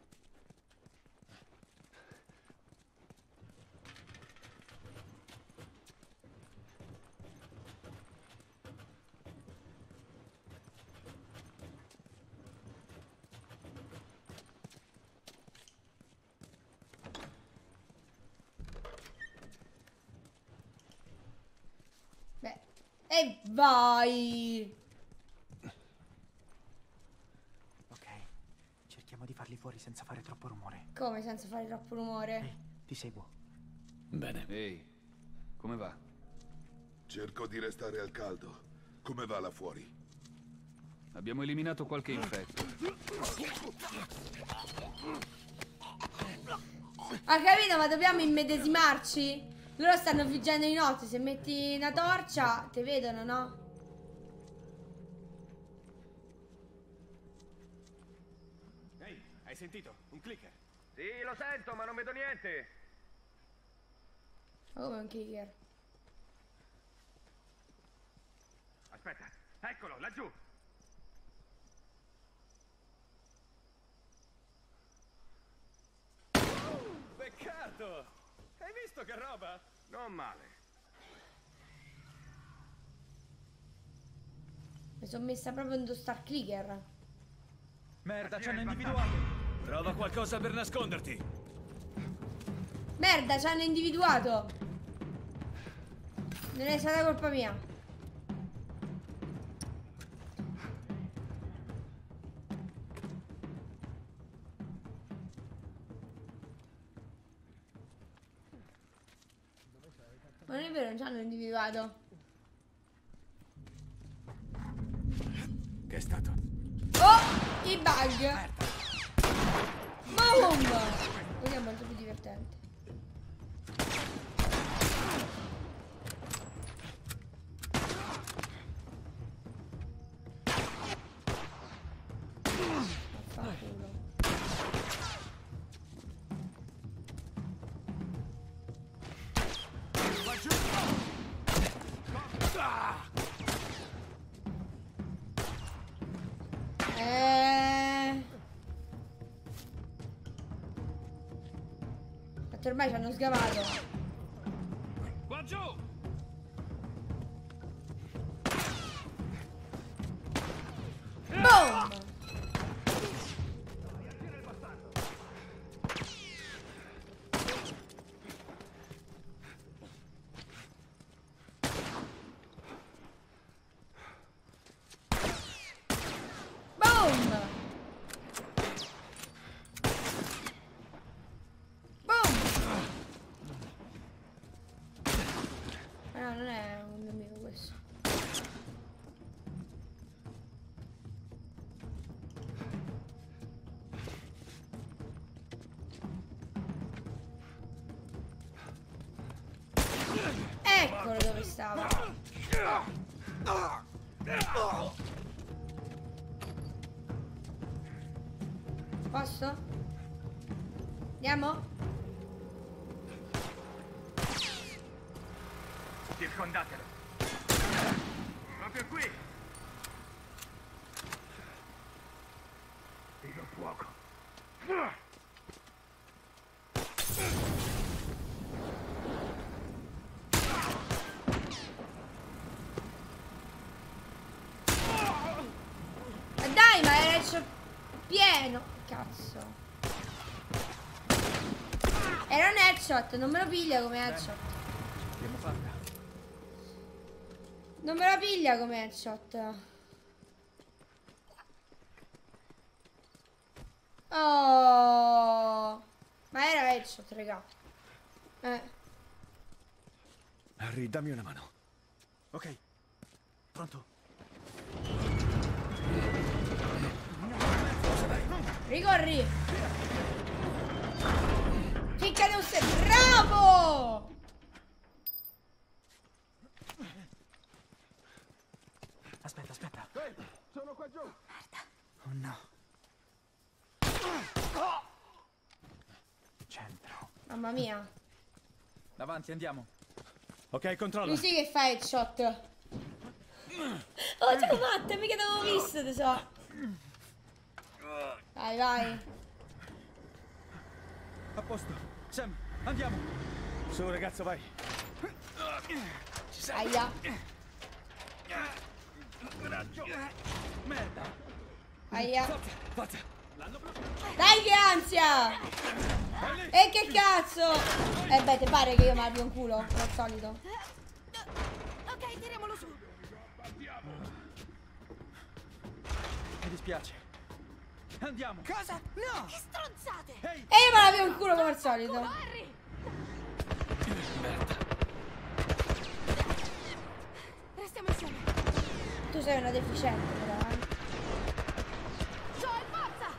Beh, e vai! Ok, cerchiamo di farli fuori senza fare troppo rumore. Come senza fare troppo rumore? Ehi, ti seguo. Bene. Ehi, come va? Cerco di restare al caldo. Come va là fuori? Abbiamo eliminato qualche infetto. Ha capito, ma dobbiamo immedesimarci? Loro stanno viaggiando di notte. Se metti una torcia, ti vedono, no? Ehi, hai sentito? Un clicker. Sì, lo sento, ma non vedo niente. Ma come un kicker? Aspetta, eccolo, laggiù. Peccato! Hai visto che roba? Non male. Mi sono messa proprio in star clicker. Merda, ci hanno individuato. Trova qualcosa per nasconderti. Merda, ci hanno individuato. Non è stata colpa mia. Ma non è vero, non ci hanno individuato. Che è stato? Oh, i bug. Boom. Così è molto più divertente. Vaffanculo. Ormai ci hanno sgamato. No, non è un nemico questo. Eccolo dove stava. Posso? Andiamo? Circondatelo. Proprio qui. Tiro fuoco. Ma dai, ma era il pieno. Cazzo. Era un headshot, non me lo piglia come headshot. Abbiamo fatta. Non me lo piglia come headshot. Oh. Ma era headshot, raga. Harry, dammi una mano. Ok. Pronto? Ricorri. Ficca un se... Bravo! Aspetta, aspetta. Ehi, sono qua giù. Merda. Oh no. Centro. Mamma mia. Davanti, andiamo. Ok, controlla. Lui sì che fa headshot. Oh, ciao Matte, mica t'avevo visto, tesoro. Vai, vai. A posto. Sam, andiamo. Su, ragazzo, vai. Ci sei? Aia. Merda. Aia. Forza. Dai che ansia. E che cazzo. Beh, te pare che io mi abbia un culo, come al solito. Ok, tiriamolo su. Mi dispiace. Andiamo. Cosa? No! Che stronzate! Ehi! E io me l'avevo un culo come al solito. Harry! Restiamo insieme. Tu sei una deficiente, però. Joel, forza!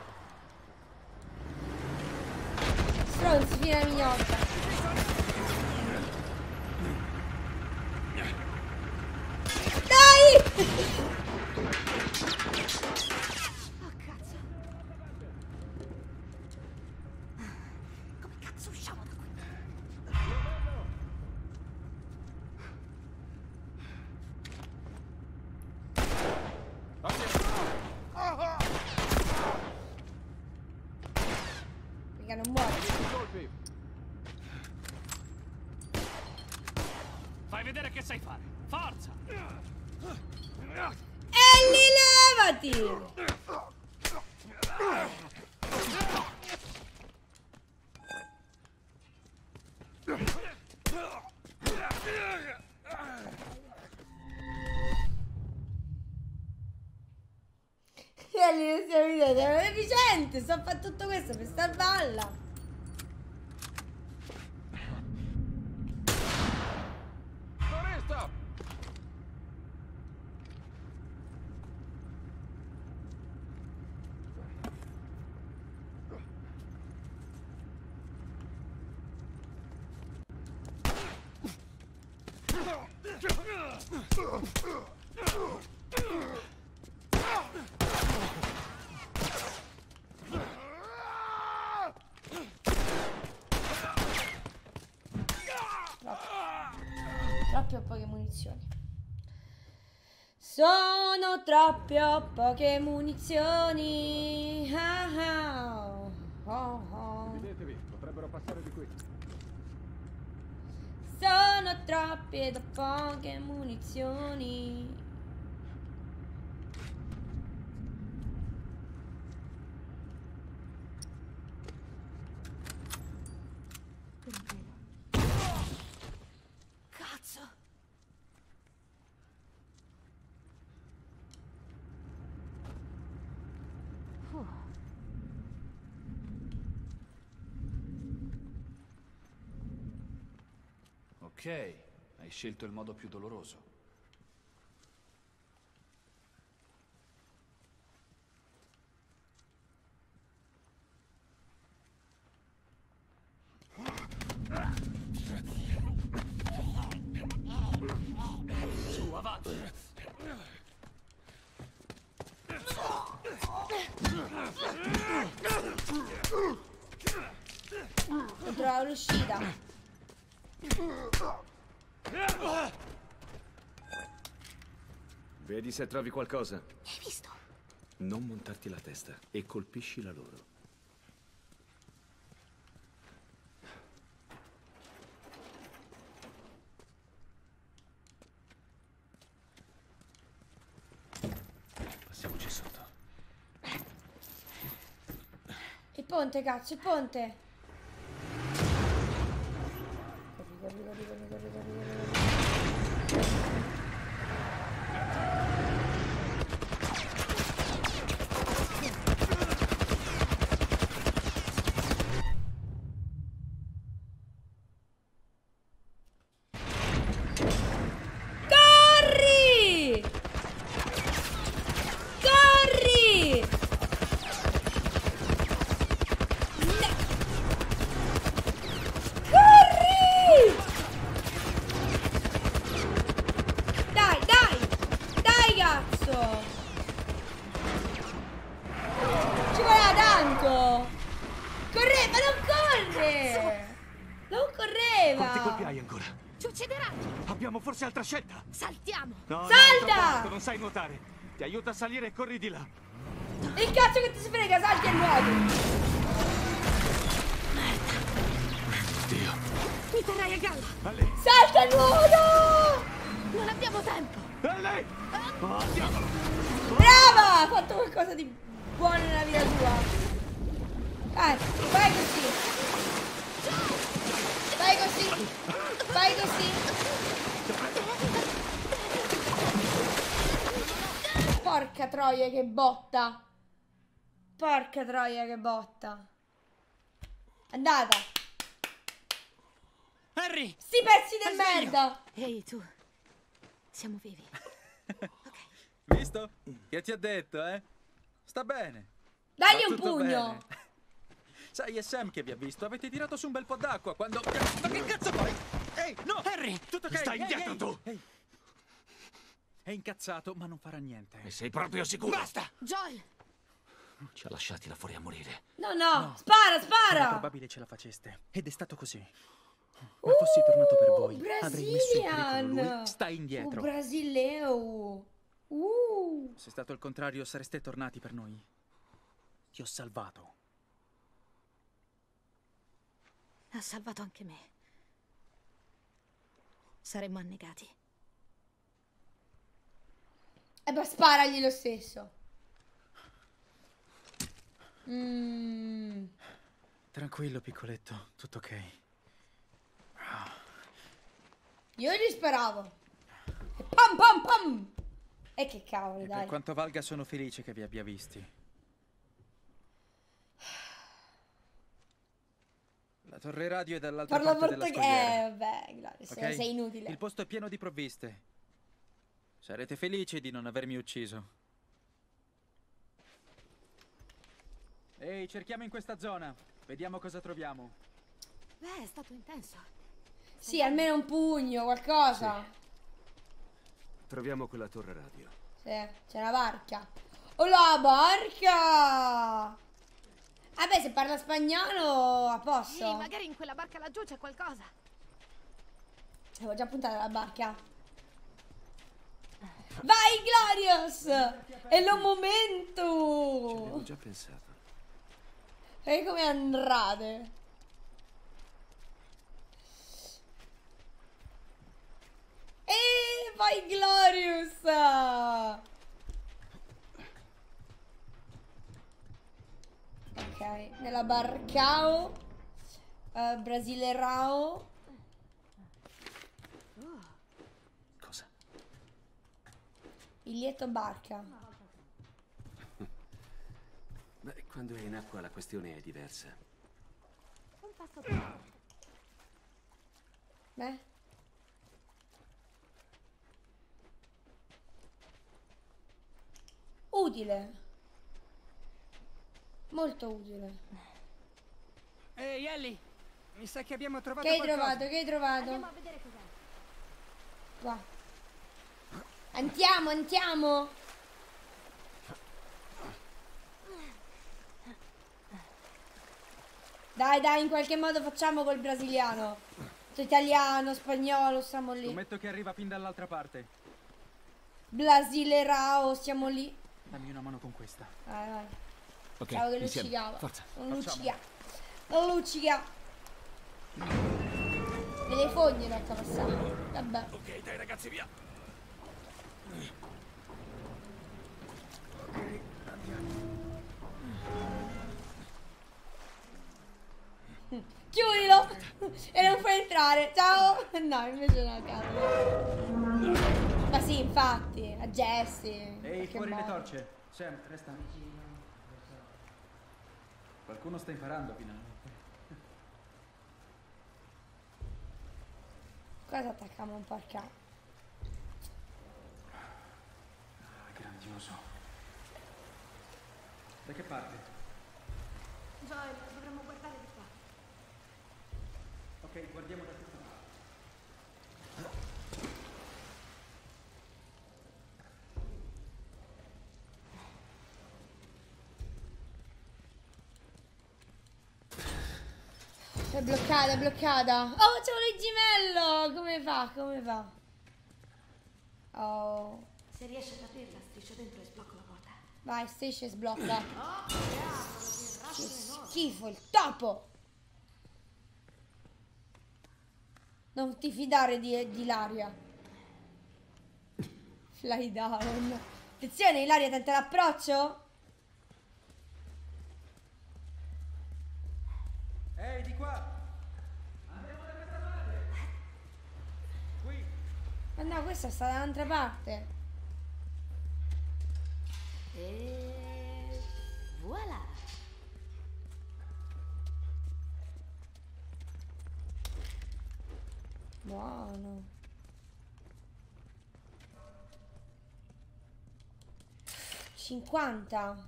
Stronzi, fine mignotta. Dai! Oh, cazzo. Come cazzo usciamo da qui? Mica non muore. Colpi. Fai vedere che sai fare. Forza! Ellie, levati! Ellie, non stiamo vedendo, è una deficiente, sto a fare tutto questo per salvarla. Foresta! Troppe poche munizioni. Sono troppe poche munizioni. Vedetevi, potrebbero passare di qui. Sono troppe poche munizioni. Cazzo! Ok, Hai scelto il modo più doloroso. Su, avanti! Non trovo l'uscita. Vedi se trovi qualcosa. Hai visto? Non montarti la testa e colpisci la loro. Passiamoci sotto. Il ponte, cazzo, il ponte. Corri, corri, corri, corri, corri, corri, corri. Corri! Corri! Corri! Dai, dai! Dai, cazzo! Ci voleva tanto! Corre, ma non corre! Non correva! Quanti colpi hai ancora? Ci ucciderà! Abbiamo forse altra scelta? Saltiamo! No, Salta! no, non sai nuotare. Ti aiuto a salire e corri di là. Il cazzo che ti si frega, salti e nuoti! Dio. Mi terrai a galla! A lei. Salta e nuoto! Non abbiamo tempo! A lei. Oh, diavolo. Brava! Ha fatto qualcosa di buono nella vita tua. Dai, vai così. Vai così. Vai così. Porca troia che botta. Porca troia che botta. Andata. Harry! Sti pezzi di merda. Ehi, tu. Siamo vivi. Visto? Che ti ha detto, eh? Sta bene. Dagli Va un tutto pugno. bene. Sai, è Sam che vi ha visto. Avete tirato su un bel po' d'acqua quando... Ma che cazzo fai? Ehi, no! Harry! Tutto ok? Stai indietro, tu! Ehi. È incazzato, ma non farà niente. E sei proprio sicuro? Basta! Joel! Ci ha lasciati là fuori a morire. No, no, spara, Era spara. probabile ce la faceste. Ed è stato così. Ma fossi tornato per voi. Avrei messo in pericolo lui. Brazilian. Stai indietro. Brasileo. Se stato il contrario, sareste tornati per noi. Ti ho salvato. Ha salvato anche me. Saremmo annegati. E poi sparagli lo stesso. Tranquillo, piccoletto. Tutto ok. Io gli sparavo. E pam pam pam. E che cavolo, E dai. per quanto valga, sono felice che vi abbia visti. La torre radio è dall'altra Parla parte della scogliera. vabbè, Gloria, Ok? sei inutile. Il posto è pieno di provviste. Sarete felici di non avermi ucciso. Ehi, cerchiamo in questa zona. Vediamo cosa troviamo. Beh, è stato intenso. Sì, almeno un pugno, qualcosa. Troviamo quella torre radio. Sì, c'è una barca. Oh, la barca! Vabbè, se parla spagnolo, a posto. Sì, magari in quella barca laggiù c'è qualcosa. Avevo già puntato la barca. Vai, Glorious! È il Ci momento! avevo già pensato. E come andate? E vai, Glorious! Ok, nella barcao Brasilerao. Cosa? Biglietto barca. Beh, quando è in acqua la questione è diversa. Un passo più. Beh, Utile. Molto utile. Ehi, Ellie, mi sa che abbiamo trovato Che hai qualcosa. trovato? Che hai trovato? Andiamo a vedere cos'è. Va. Andiamo, andiamo. Dai, dai, in qualche modo facciamo col brasiliano. Italiano, spagnolo, stiamo lì. Scommetto che arriva fin dall'altra parte. Brasilerao, siamo lì. Dammi una mano con questa. Vai, vai. Ok, Ciao che insieme. luccicava. Forza. Non luccica. Non luccica. Me le fogne da passare. Vabbè. Ok, dai ragazzi, via. Chiudilo. E non puoi entrare. Ciao. No, invece no, cavolo. Ma sì, infatti, a gesti. Ehi, fuori le torce. Sam, resta. Qualcuno sta imparando finalmente. Cosa attacchiamo un po' al capo? Ah, grandioso. Da che parte? Joel, dovremmo guardare di qua. Ok, guardiamo da questa parte. È bloccata, è bloccata. Oh, c'è un gemello. Come fa? Come fa? Oh. Se riesci ad aprirla, striscio dentro e sblocco la porta. Vai, striscia e sblocca. Oh, che Che schifo, il topo. Non ti fidare di Ilaria. Fly down. Attenzione, Ilaria, tenta l'approccio. Ehi, di qua! Andiamo da questa parte! Qui! Ma no, questa sta dall'altra parte. E voilà. Buono. $50.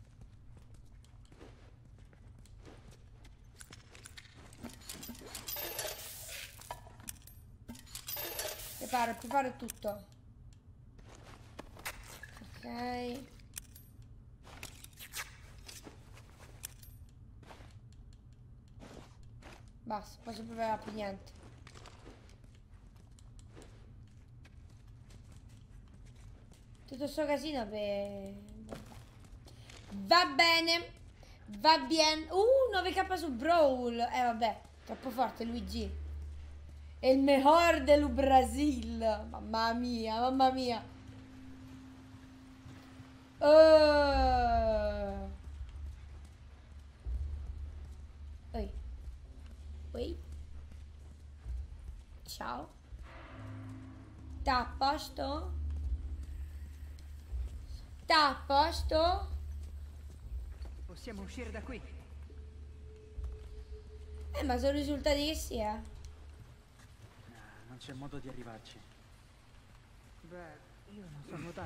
Preparo tutto. Ok. Basta, posso preparare più niente. Tutto sto casino per... Va bene. Va bene. 9k su Brawl. Vabbè, troppo forte Luigi. È il mejor del Brasil. Mamma mia, mamma mia. Oi. Oi. Ciao. Sta a posto? Sta a posto? Possiamo uscire da qui. Ma sono risultati che sia. Non c'è modo di arrivarci. Beh, io non so nuotare.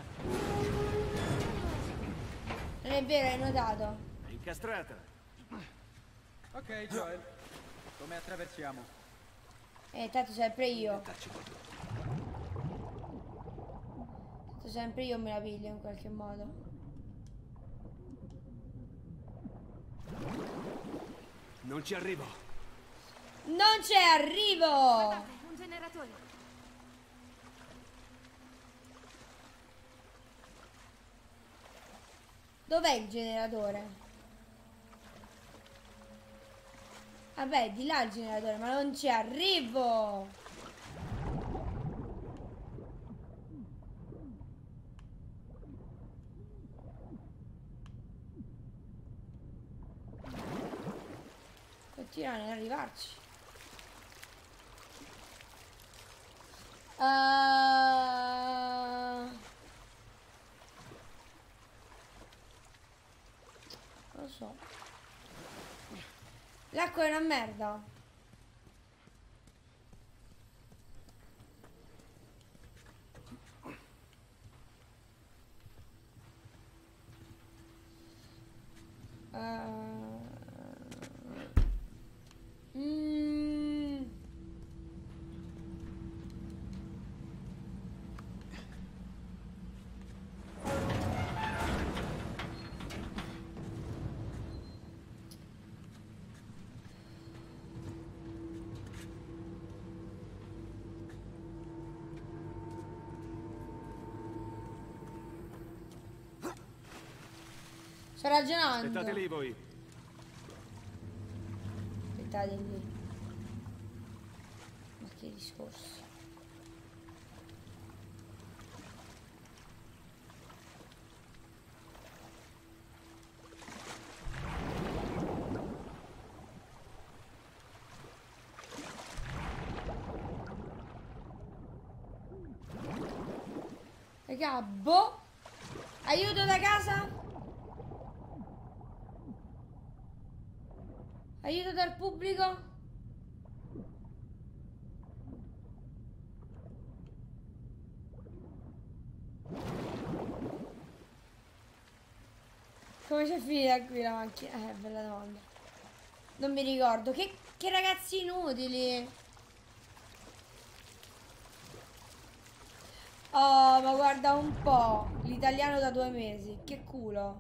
Non è vero, hai notato. È incastrata. Ok, Joel. Come attraversiamo? Tanto sempre io. Darci qualcosa. Tanto sempre io me la piglio in qualche modo. Non ci arrivo. Non ci arrivo! Guardate, un generatore. Dov'è il generatore? Vabbè, di là il generatore, ma non ci arrivo! Continua a non arrivarci. Non lo so. L'acqua è una merda. Sto ragionando. Aspettate lì voi. Aspettate lì. Ma che discorso. Raga, boh. Aiuto da casa. Aiuto dal pubblico. Come c'è finita qui la macchina? Bella domanda. Non mi ricordo. Che ragazzi inutili. Oh, ma guarda un po'. L'italiano da 2 mesi. Che culo.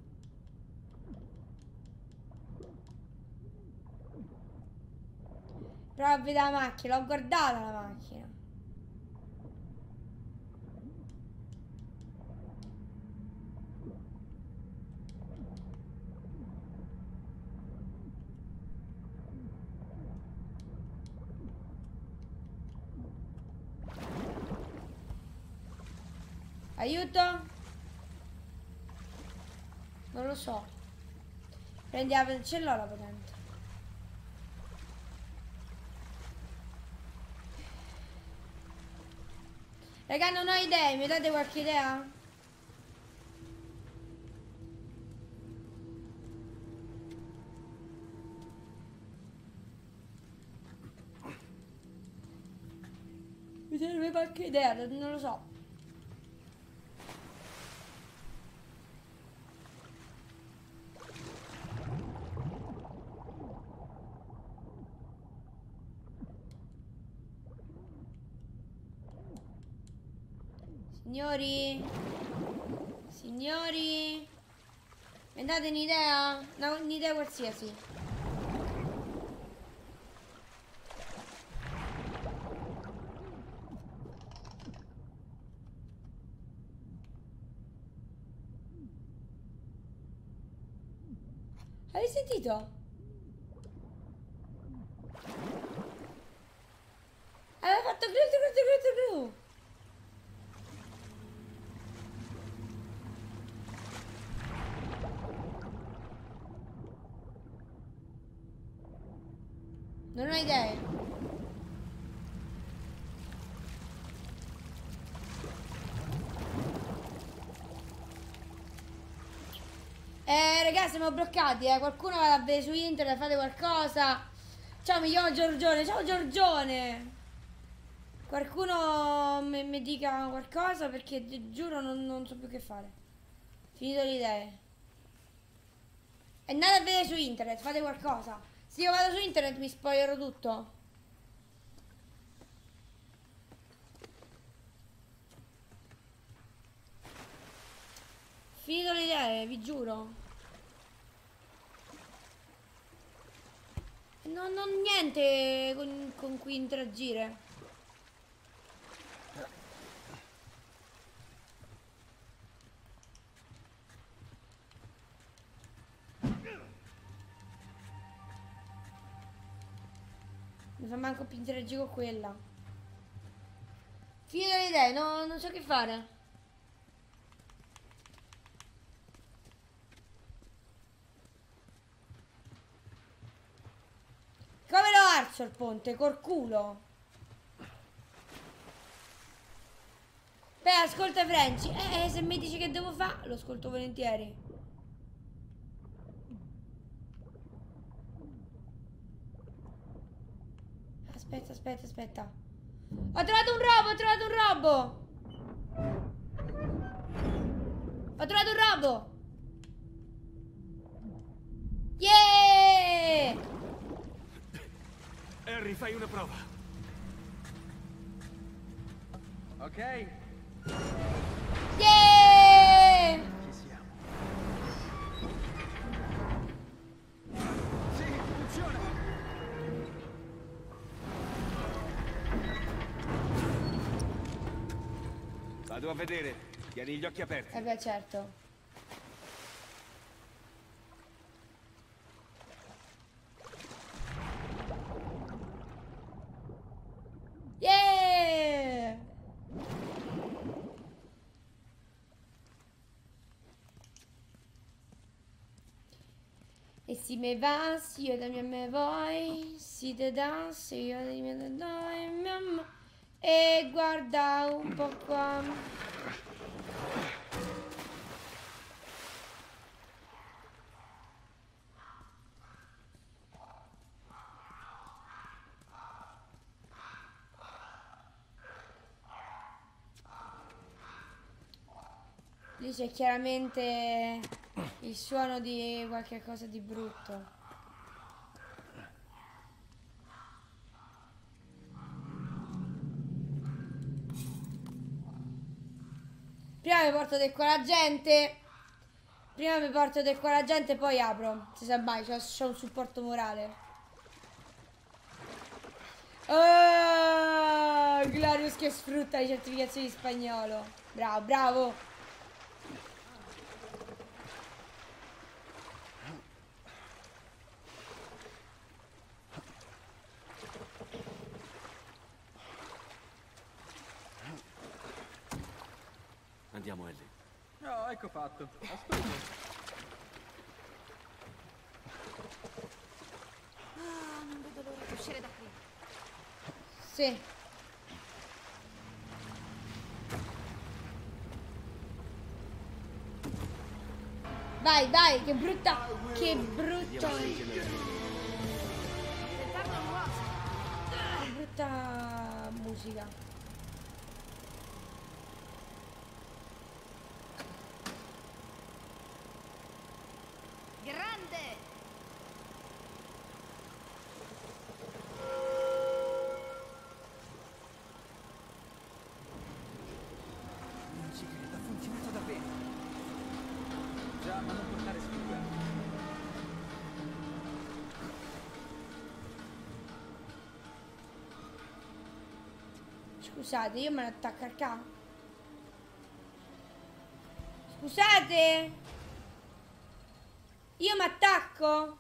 Prova a vedere la macchina. L'ho guardata la macchina. Aiuto? Non lo so. Prendi la... ce l'ho la patente. Raga, non ho idee, mi date qualche idea? Mi serve qualche idea, non lo so. Signori? Signori? Mi date un'idea? No, un'idea qualsiasi. Avete sentito? Aveva fatto gru. Non ho idee. Ragazzi, siamo bloccati, Qualcuno vada a vedere su internet, fate qualcosa. Ciao, mi chiamo Giorgione. Ciao Giorgione. Qualcuno mi dica qualcosa perché giuro non so più che fare. Finito le idee. E andate a vedere su internet, fate qualcosa. Se io vado su internet mi spoilerò tutto. Finito le idee, vi giuro. Non ho niente con cui interagire. Non fa manco più interagire con quella. Finito le idee, non so che fare. Come lo alzo il ponte? Col culo. Beh, ascolta Franci. Se mi dici che devo fare, lo ascolto volentieri. Aspetta. Ho trovato un robo. Yeah! Harry, fai una prova. Ok. Yeah! Ci siamo. Sì, funziona. Vado a vedere. Tieni gli occhi aperti. Beh, certo. E si me vas, io da me voi, si te das, io di me te do, e guarda un po' qua. Lì c'è chiaramente il suono di qualche cosa di brutto. Prima mi porto del qua la gente. Prima mi porto del qua la gente, poi apro. Si sa mai, c'ho un supporto morale. Oh, Glorious che sfrutta le certificazioni di spagnolo. Bravo, bravo. Andiamo, Ellie. Oh, ecco fatto. Aspetta. Non vedo l'ora di uscire da qui. Sì. Vai, vai, che brutta. Che brutta. Che brutta musica. Grande! Non ci credo, ha funzionato davvero. Già, ma non portare sfiga. Scusate, io me ne attacco al ca. Scusate! Io mi attacco?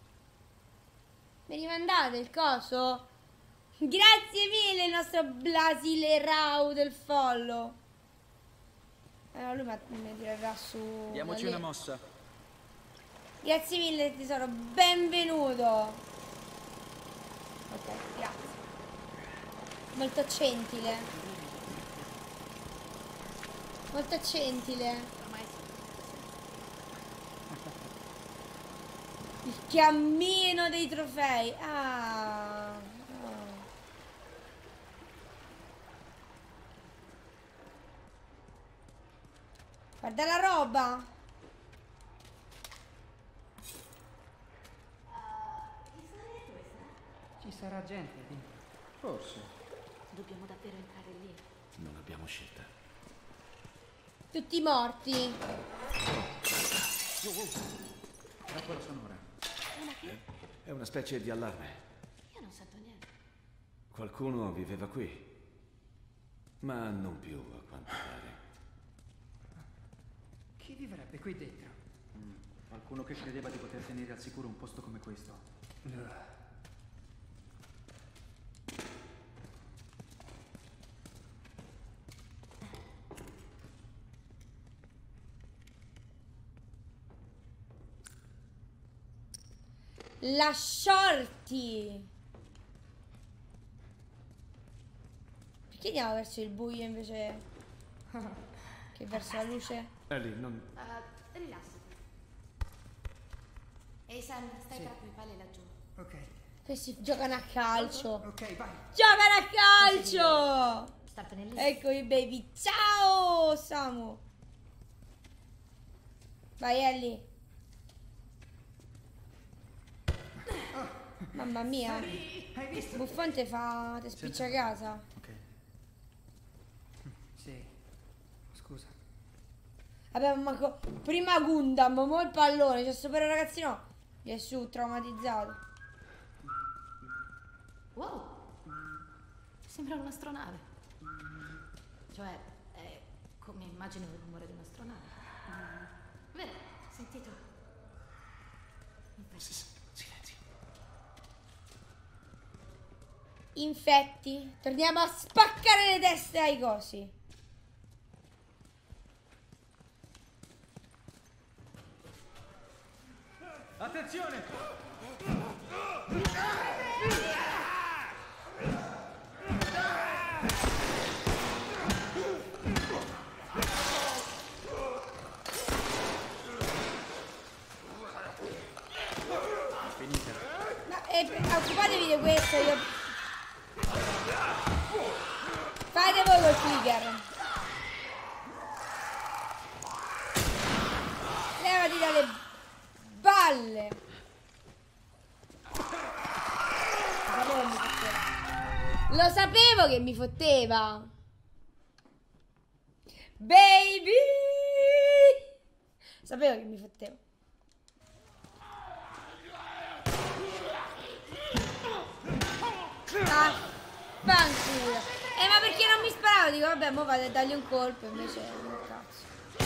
Mi rimandate il coso? Grazie mille il nostro Blasile Rau del follow. Lui mi tirerà su. Diamoci una mossa. Grazie mille tesoro, benvenuto. Ok, grazie. Molto gentile. Molto gentile. Il cammino dei trofei. Ah. Guarda la roba. Ci sarà gente lì. Forse. Dobbiamo davvero entrare lì. Non abbiamo scelta. Tutti morti. Trappola sonora. Una che? È una specie di allarme. Io non sento niente. Qualcuno viveva qui. Ma non più, a quanto pare. Chi vivrebbe qui dentro? Qualcuno che credeva di poter tenere al sicuro un posto come questo. La shorty. Perché andiamo verso il buio invece che verso la luce? Ellie, non... Rilassati. Ehi Sam, stai tra quei pali laggiù. Ok. Questi giocano a calcio. Ok, vai. Giocano a calcio. Startene lì. Eccomi baby. Ciao Samu. Vai Ellie. Mamma mia. Hai visto? Buffon te spiccia a casa. Ok. Sì. Scusa. Vabbè, ma prima Gundam, mo il pallone, c'è sto però ragazzino. Gli è su, traumatizzato. Wow. Sembra un'astronave. Cioè, è come immagino il rumore di un'astronave. Vero, sentito? Silenzio. Infetti, torniamo a spaccare le teste ai cosi. Attenzione! Finita. No, occupatevi di questo, io... Fate voi col clicker. Levati dalle balle. Lo sapevo che mi fotteva. Baby. Sapevo che mi fotteva. Ah, fanculo. Ma perché non mi sparavo? Dico vabbè, mo vado a dargli un colpo, invece no, cazzo.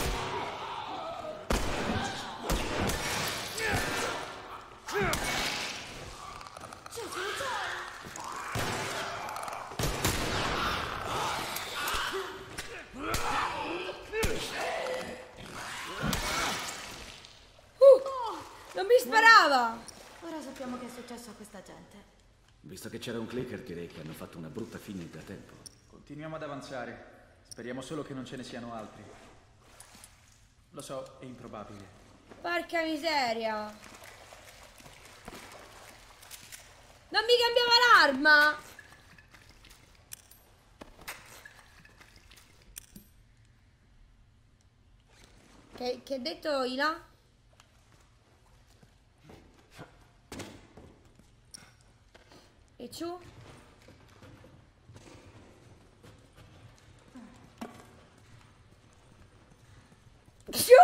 Non mi sparava! Ora sappiamo che è successo a questa gente. Visto che c'era un clicker, direi che hanno fatto una brutta fine da tempo. Continuiamo ad avanzare. Speriamo solo che non ce ne siano altri. Lo so, è improbabile. Porca miseria! Non mi cambiava l'arma! Che ha detto Ila? E ciù? Ciù?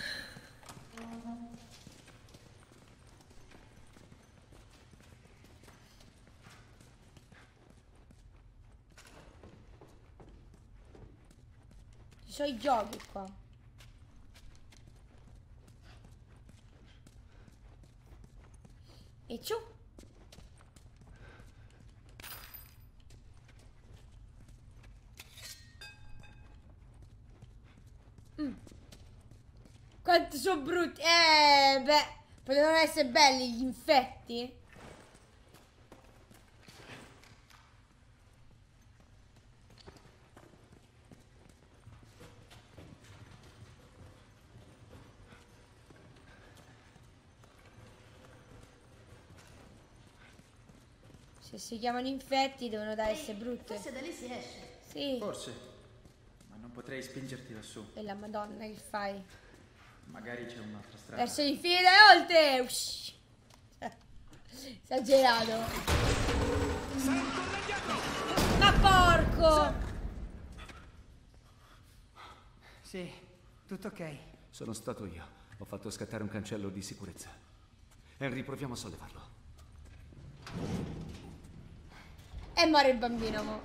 Ci sono i giochi qua. E ciù? Quanto sono brutti. Beh, potevano essere belli gli infetti. Se si chiamano infetti devono da essere brutte. Forse da lì si esce. Sì. Forse. Ma non potrei spingerti lassù. E la madonna che fai? Magari c'è un'altra strada. Verso il fine dai oltre! Ush. Esagerato. Ma porco! Sì, tutto ok. Sono stato io. Ho fatto scattare un cancello di sicurezza. Henry, proviamo a sollevarlo. E muore il bambino, mo.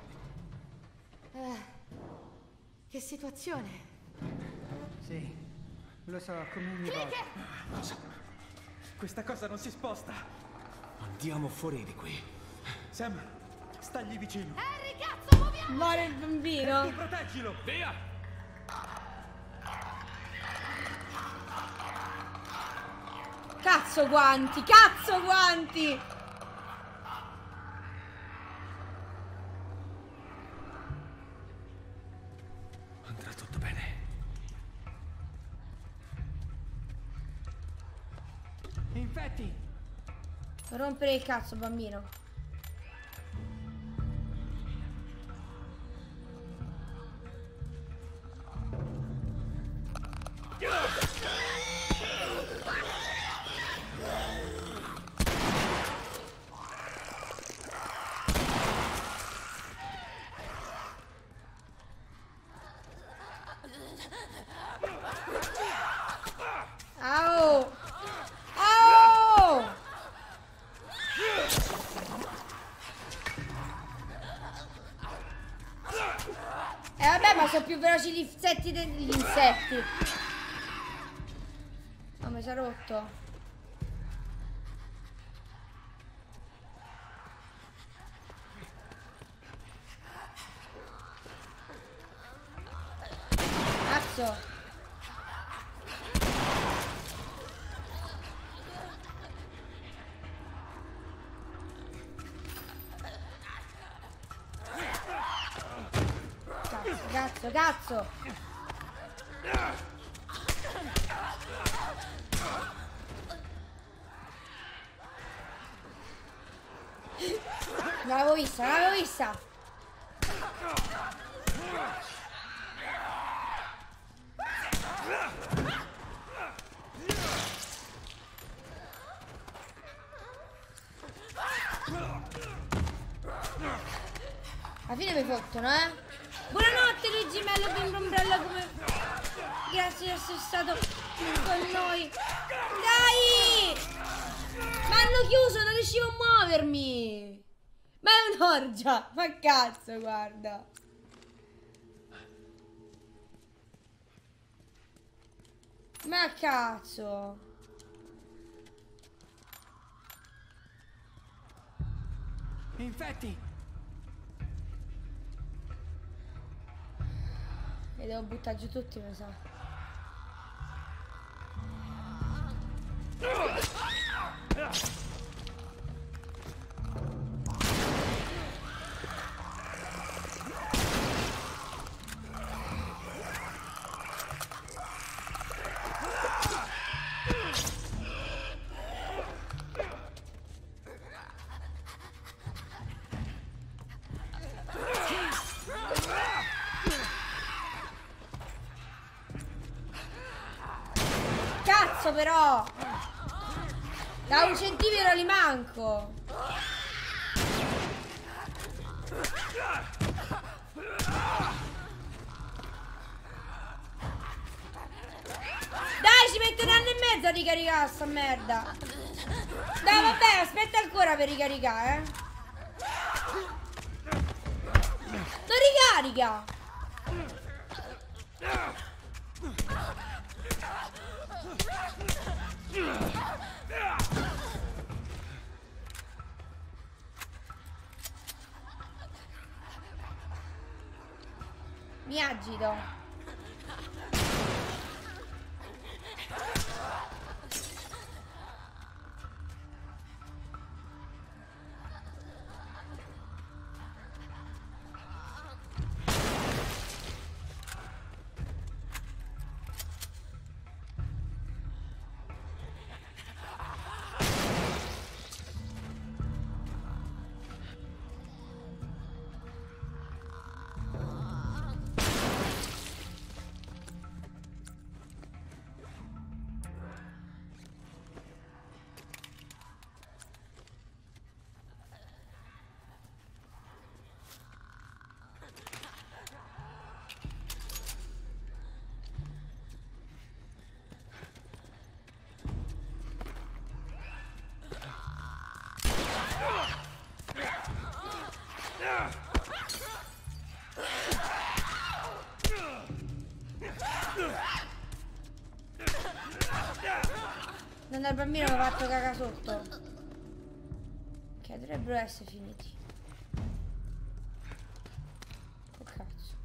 Che situazione. Sì, lo so, come ogni volta. Cosa? Questa cosa non si sposta. Andiamo fuori di qui. Sam, stagli vicino. Harry, cazzo, muoviamo! Muore il bambino. Tu proteggilo. Via! Cazzo guanti, cazzo guanti! Andrà tutto bene. Infetti! Non rompere il cazzo, bambino. Au! Au! Vabbè, ma sono più veloci gli insetti degli insetti. Oh, mi si è rotto. Cazzo. Cazzo, cazzo! Non l'avevo vista, non l'avevo vista! Alla fine mi fottono, eh? Buonanotte Luigi Mello, bimbo ombrella, come... Grazie di essere stato con noi. Dai! Ma hanno chiuso, non riuscivo a muovermi. Ma è un'orgia. Ma cazzo, guarda. Ma cazzo. Infetti. Li devo buttare giù tutti, mi sa. Cazzo però! Da 1 centimetro li manco! Dai, ci mette un anno e mezzo a ricaricare sta merda! Dai, vabbè, aspetta ancora per ricaricare, eh! Non ricarica! Mi agito. Non al bambino mi ha fatto caca sotto. Che dovrebbero essere finiti. Oh cazzo.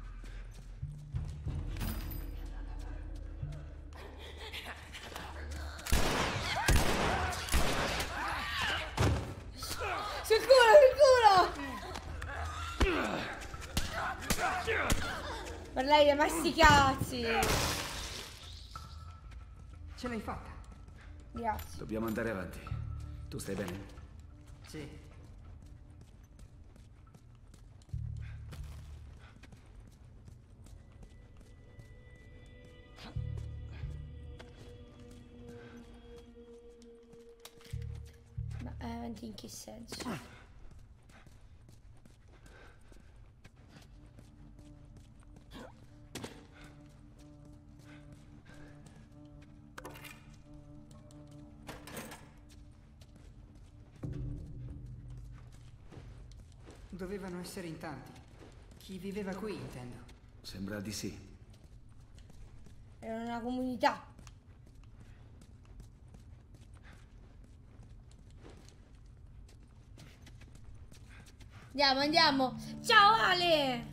Sul culo, sul culo! Per lei, ma sti cazzi! Ce l'hai fatta. Grazie. Dobbiamo andare avanti. Tu stai bene? Sì. Ma avanti in che senso? Dovevano essere in tanti. Chi viveva qui, intendo. Sembra di sì. Era una comunità. Andiamo, andiamo. Ciao Ale!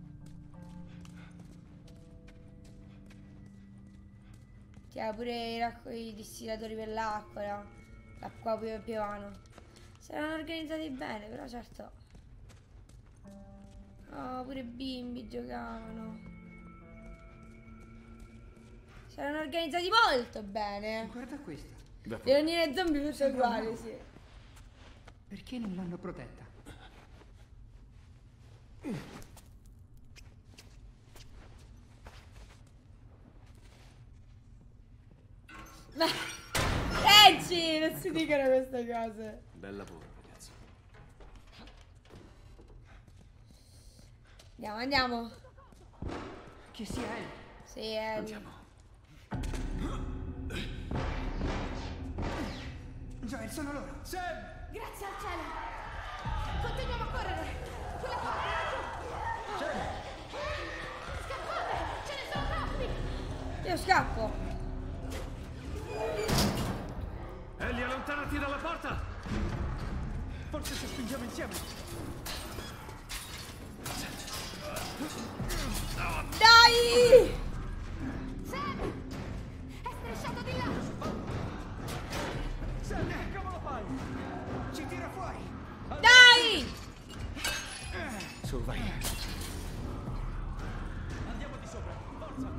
C'era pure i distillatori per l'acqua. L'acqua piovano. Si erano organizzati bene, però certo. Oh, pure i bimbi giocavano. Si erano organizzati molto bene. Guarda questa. Le donne zombie sono uguali, sì. Perché non l'hanno protetta? Ma leggi, non si dicono queste cose. Bel lavoro, ragazzi. Andiamo, andiamo. Che sia Ellie. Sì, andiamo. Joel, sono loro. Grazie al cielo. Continuiamo a correre. Quella porta è laggiù. Scappate, ce ne sono troppi. Io scappo. Ellie, allontanati dalla porta. Forse se spingiamo insieme. Dai! Sam! È strisciato di là. Sam, come lo fai? Ci tira fuori. Dai! Su, vai. Andiamo di sopra, forza.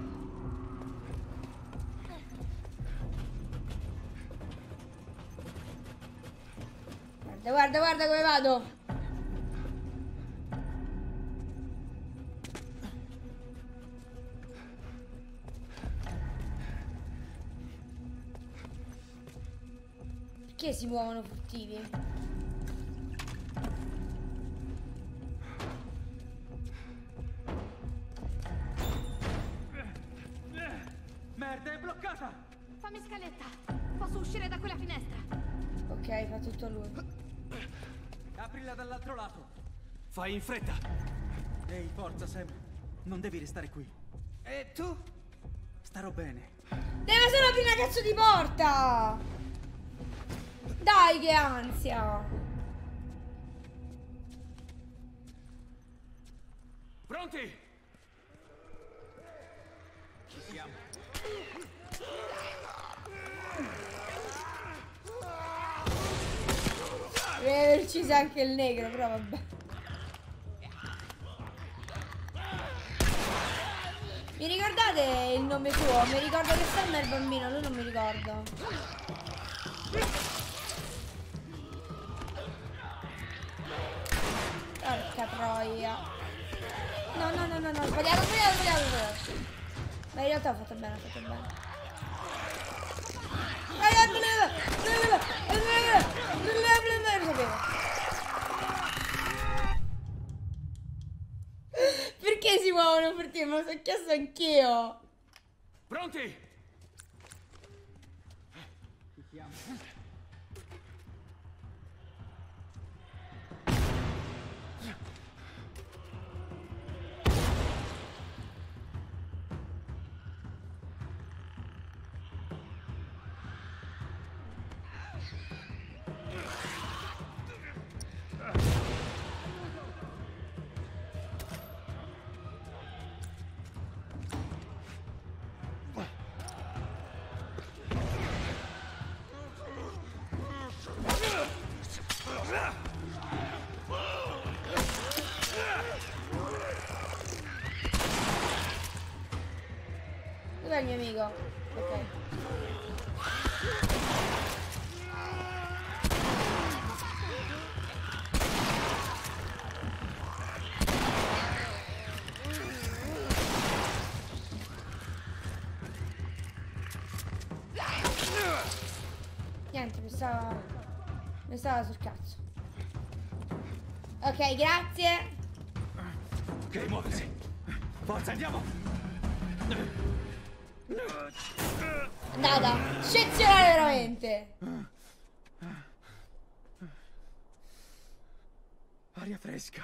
Guarda, guarda, guarda come vado. Perché si muovono furtivi? Merda, è bloccata. Fammi scaletta. Posso uscire da quella finestra. Ok, fa tutto lui. Aprila dall'altro lato. Fai in fretta. Ehi, forza, Sam. Non devi restare qui. E tu? Starò bene. Deve solo aprire una cazzo di porta! Dai, che ansia! Pronti? Ci siamo. Deve aver ucciso anche il negro, però vabbè. Mi ricordate il nome suo? Mi ricordo che Sam è il bambino, lui non mi ricordo. Porca troia. No, no, no, no, no, sbagliato. Ma in realtà ho fatto bene, ho fatto bene. Perché si muovono furtivi? Me lo sono chiesto anch'io. Pronti? Ci siamo. Dov'è il mio amico? Ok. Niente, mi stava sul cazzo. Ok, grazie. Ok, muoversi. Forza, andiamo. Andata eccezionale veramente. Aria fresca.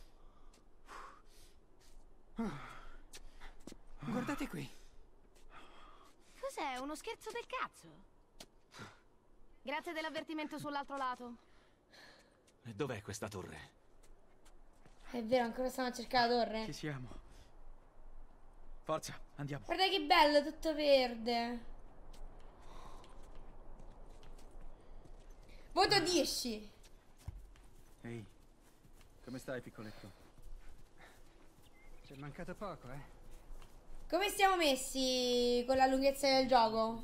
Guardate qui. Cos'è? Uno scherzo del cazzo? Grazie dell'avvertimento sull'altro lato. E dov'è questa torre? È vero, ancora stiamo a cercare la torre. Ci siamo. Forza, andiamo. Guarda che bello, tutto verde. Voto 10. Ehi, come stai, piccoletto? Ci è mancato poco, eh? Come stiamo messi con la lunghezza del gioco?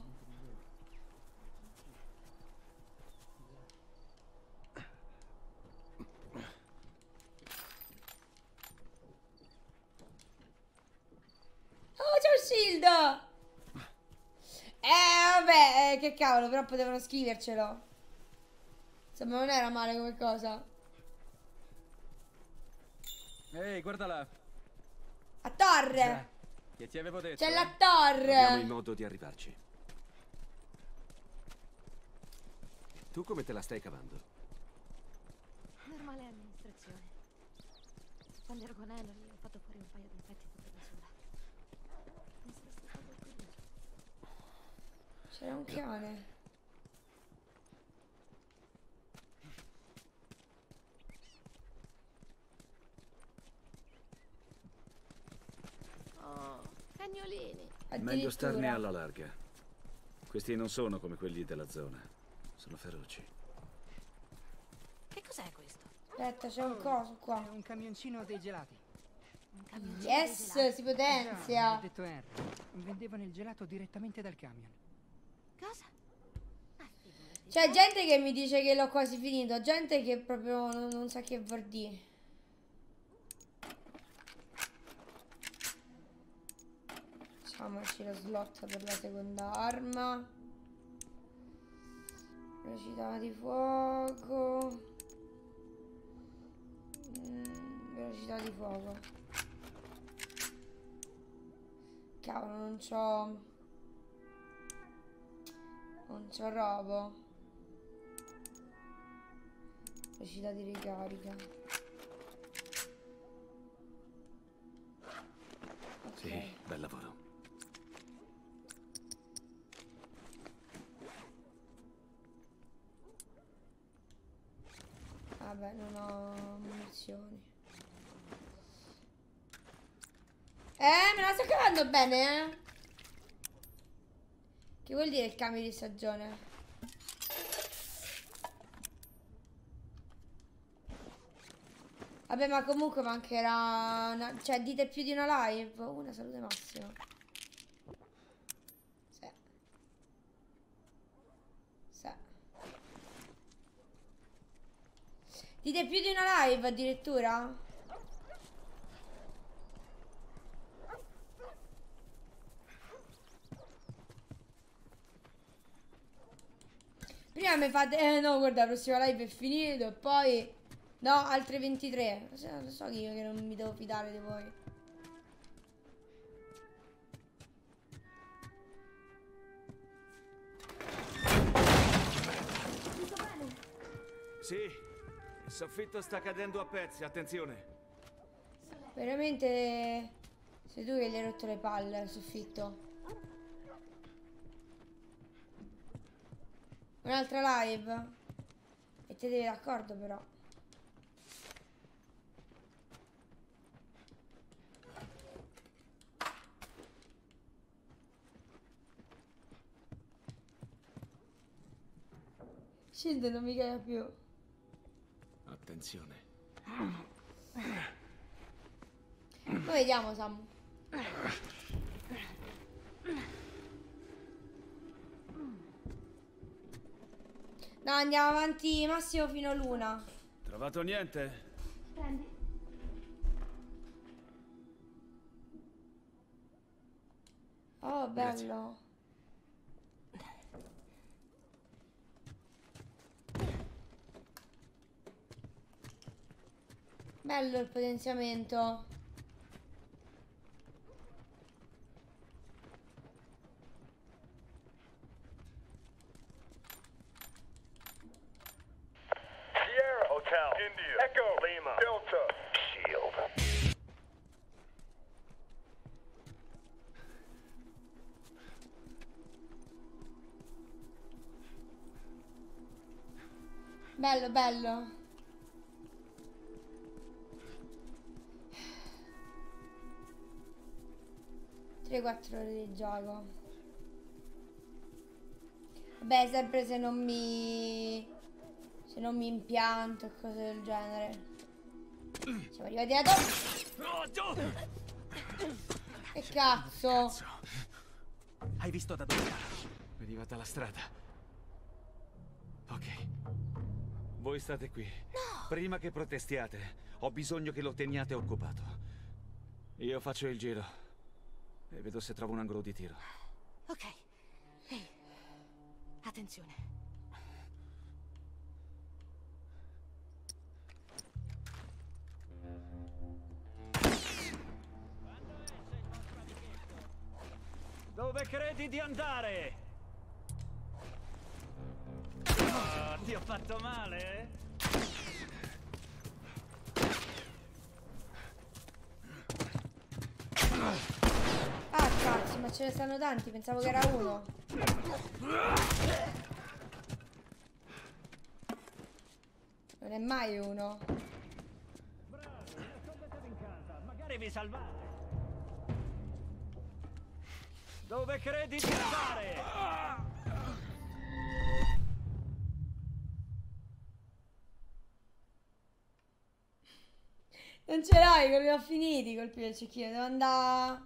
Oh, c'è un shield! Vabbè, che cavolo, però potevano scrivercelo. Insomma, non era male come cosa. Ehi, guarda là. A torre! Che ti avevo detto? C'è la torre! Abbiamo il modo di arrivarci. Tu come te la stai cavando? Normale amministrazione. Quando ero con Ellie ho fatto fuori un paio di pezzi tutto da sola. Mi sono stata orgogliosa. C'era un cane. Oh, cagnolini. Meglio starne alla larga. Questi non sono come quelli della zona. Sono feroci. Che cos'è questo? Aspetta, c'è un coso qua. È un camioncino dei gelati. Un camioncino Yes, dei gelati. si potenzia. Già, detto Henry. Vendevano il gelato direttamente dal camion. Cosa? C'è gente che mi dice che l'ho quasi finito, gente che proprio non sa che vuol dire. Facciamoci lo slot per la seconda arma. Velocità di fuoco. Velocità di fuoco. Cavolo, non c'ho robo. Velocità di ricarica. Okay. Sì, bel lavoro. Vabbè, non ho munizioni. Me la sto cavando bene, eh? Che vuol dire il cambio di stagione? Vabbè, ma comunque mancherà una... Cioè, dite più di una live? Una salute massima. Sì. Sì. Dite più di una live addirittura? Prima mi fate, no, guarda, la prossima live è finito e poi, no, altre 23. Lo so io che non mi devo fidare di voi. Tutto bene? Sì, il soffitto sta cadendo a pezzi, attenzione. Veramente sei tu che gli hai rotto le palle al soffitto. Un'altra live? E te devi d'accordo però. Scende, non mi caga più. Attenzione. Noi vediamo, Sam. No, andiamo avanti massimo fino all'una. Trovato niente? Prendi. Oh, bello. Bello il potenziamento. Sierra Hotel, India, Echo, Lima, Delta, Shield. Bello, bello. Tre, 4 ore di gioco. Vabbè, sempre se non mi impianto e cose del genere. Siamo arrivati alla top. Che cazzo? Hai visto da dove sta? Veniva dalla strada. Ok. Voi state qui. No! Prima che protestiate, ho bisogno che lo teniate occupato. Io faccio il giro e vedo se trovo un angolo di tiro. Ok. Ehi, attenzione. Dove credi di andare? Oh, ti ho fatto male? Ah cazzo, ma ce ne stanno tanti, pensavo che era uno. Non è mai uno. Bravi, nascondetevi in casa, magari vi salvate. Dove credi di andare? Non ce l'hai, li ho finiti i colpi del cecchino, devo andare.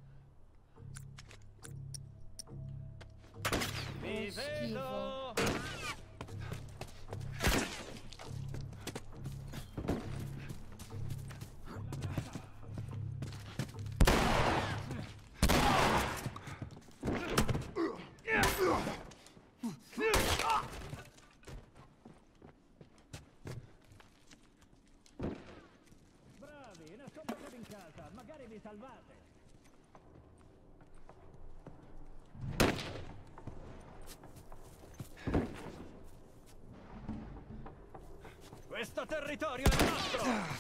Vi vedo. Bravi, nascondetevi in casa, magari vi salvate. Questo territorio è nostro!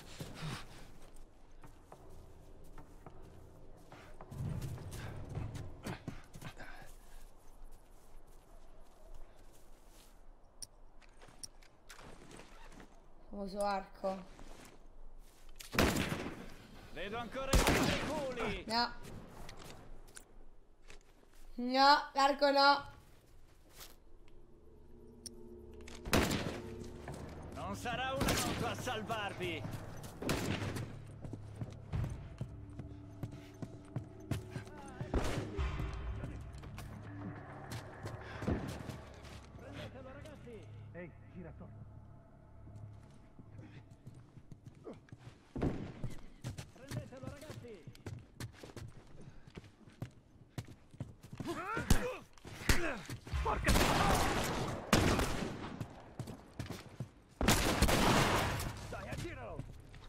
Famoso arco. Vedo ancora i vostri culi! No. No, l'arco no. Non sarà una moto a salvarvi! Prendetelo ragazzi! Ehi, gira attorno! Prendetelo ragazzi! Porca! Dai, a giro!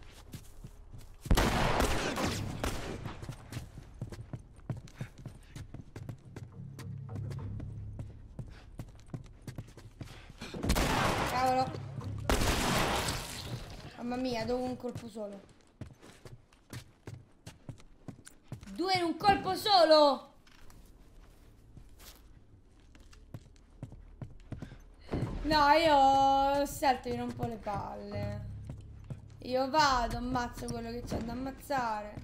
Cavolo. Mamma mia, dopo un colpo solo. 2 in un colpo solo. No, io salto, mi rompo le palle. Io vado, ammazzo quello che c'è da ammazzare.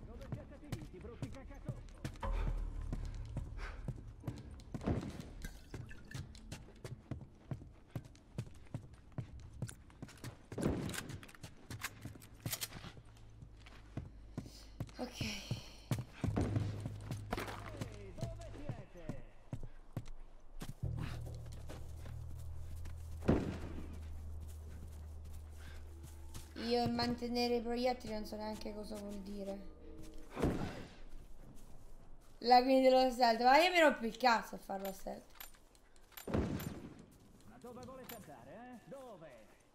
Ok. Io mantenere i proiettili non so neanche cosa vuol dire. La quindi dello stealth, ma io mi rompo il cazzo a farlo a stealth. Ma dove volete andare, eh? Dove?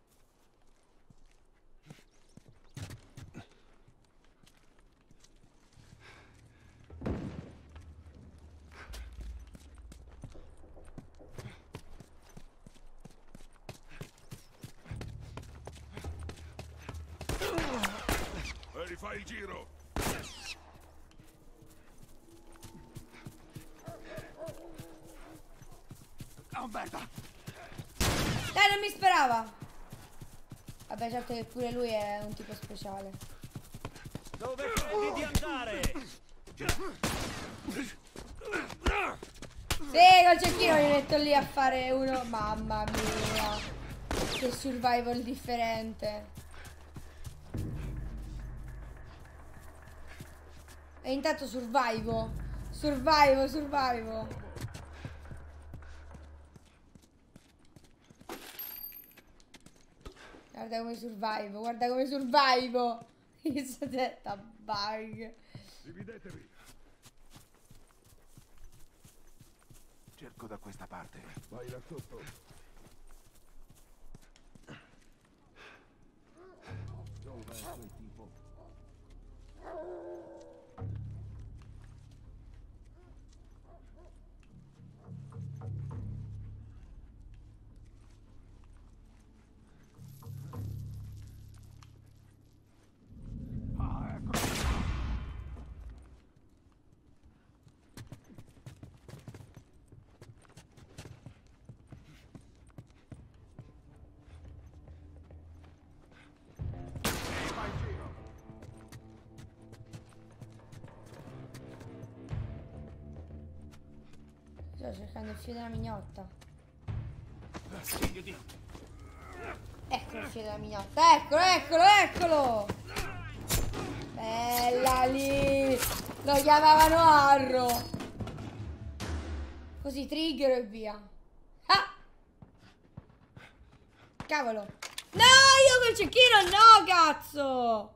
E rifai il giro. Umberto! Dai, non mi sperava. Vabbè, certo che pure lui è un tipo speciale. Dove credi di andare? Sì, col cecchino mi metto lì a fare uno. Mamma mia, che survival differente. E intanto survivo. Guarda come survivo. Questa testa bug. Dividetevi. Cerco da questa parte. Vai là sotto. Dov'è quel tipo? Sto cercando il fio della mignotta. Ecco il fio della mignotta. Eccolo. Bella lì. Lo chiamavano Arro. Così trigger e via. Ah! Cavolo. No, io col cecchino no, cazzo.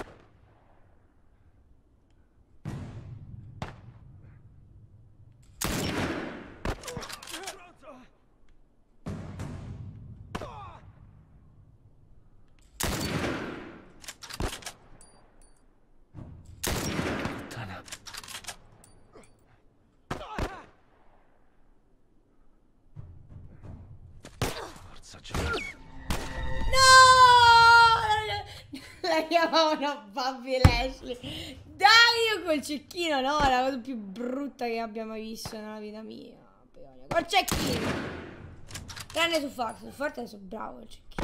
La chiamavano Bobby Lashley. Dai, io col cecchino no, è la cosa più brutta che abbia mai visto nella vita mia. Col cecchino. Tranne su Forte sono bravo il cecchino.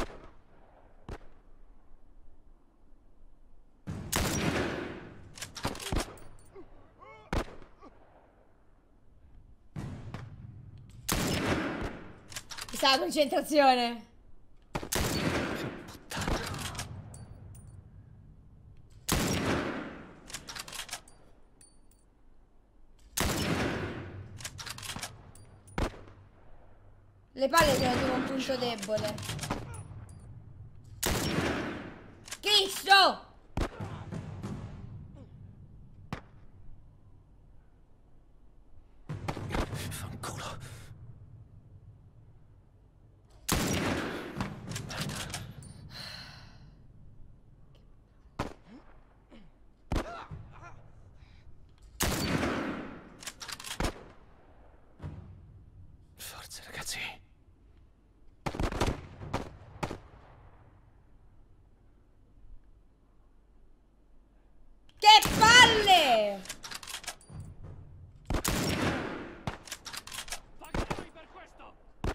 Questa è la concentrazione. Le palle sono tipo un punto debole. Cristo! Fanculo. Forza, ragazzi. Che palle! Pagherai per questo!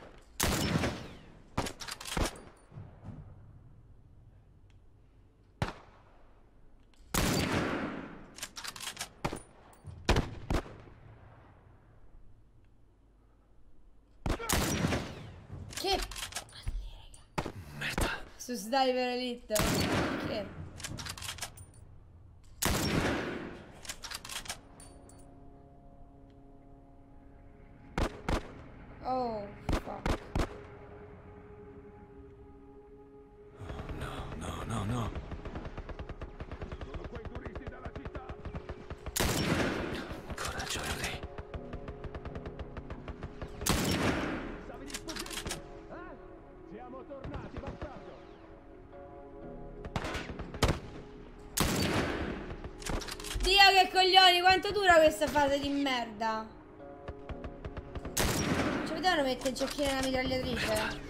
Che Merda. su Sniper Elite. Che? Oh, fuck. No. Sono quei turisti dalla città. Coraggio, Henry. Stavi di sfuggirti? Siamo tornati, bastardo! Dio che coglioni, quanto dura questa fase di merda? Ci potevano mettere il cecchino nella mitragliatrice?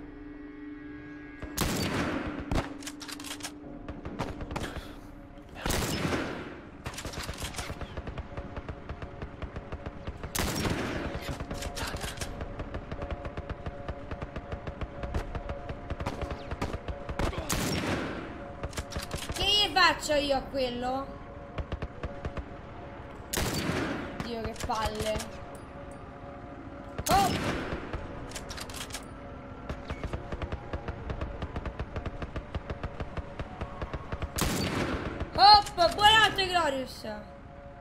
Che gli faccio io a quello? Dio che palle. Oh! Hop! Buonanotte Glorious!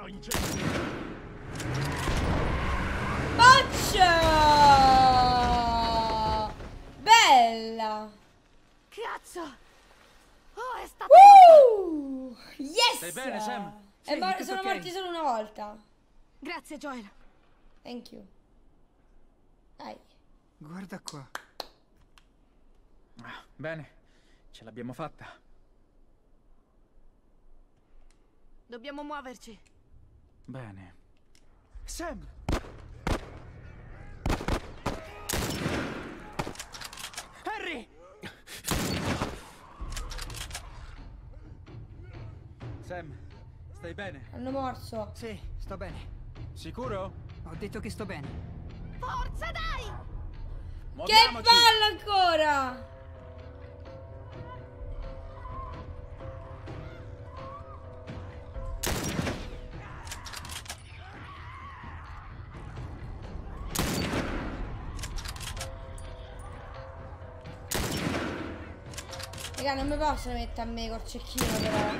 Boccia! Bella! Cazzo! Oh, è stato... Yes! Stai bene, Sam? Sono morti solo una volta. Grazie, Joel. Thank you. Dai. Guarda qua. Bene, ce l'abbiamo fatta. Dobbiamo muoverci. Bene. Sam! Harry! Sam, stai bene? Hanno morso. Sì, sto bene. Sicuro? Ho detto che sto bene. Forza, dai! Che palla ancora! Raga, non mi posso mettere a me col cecchino però.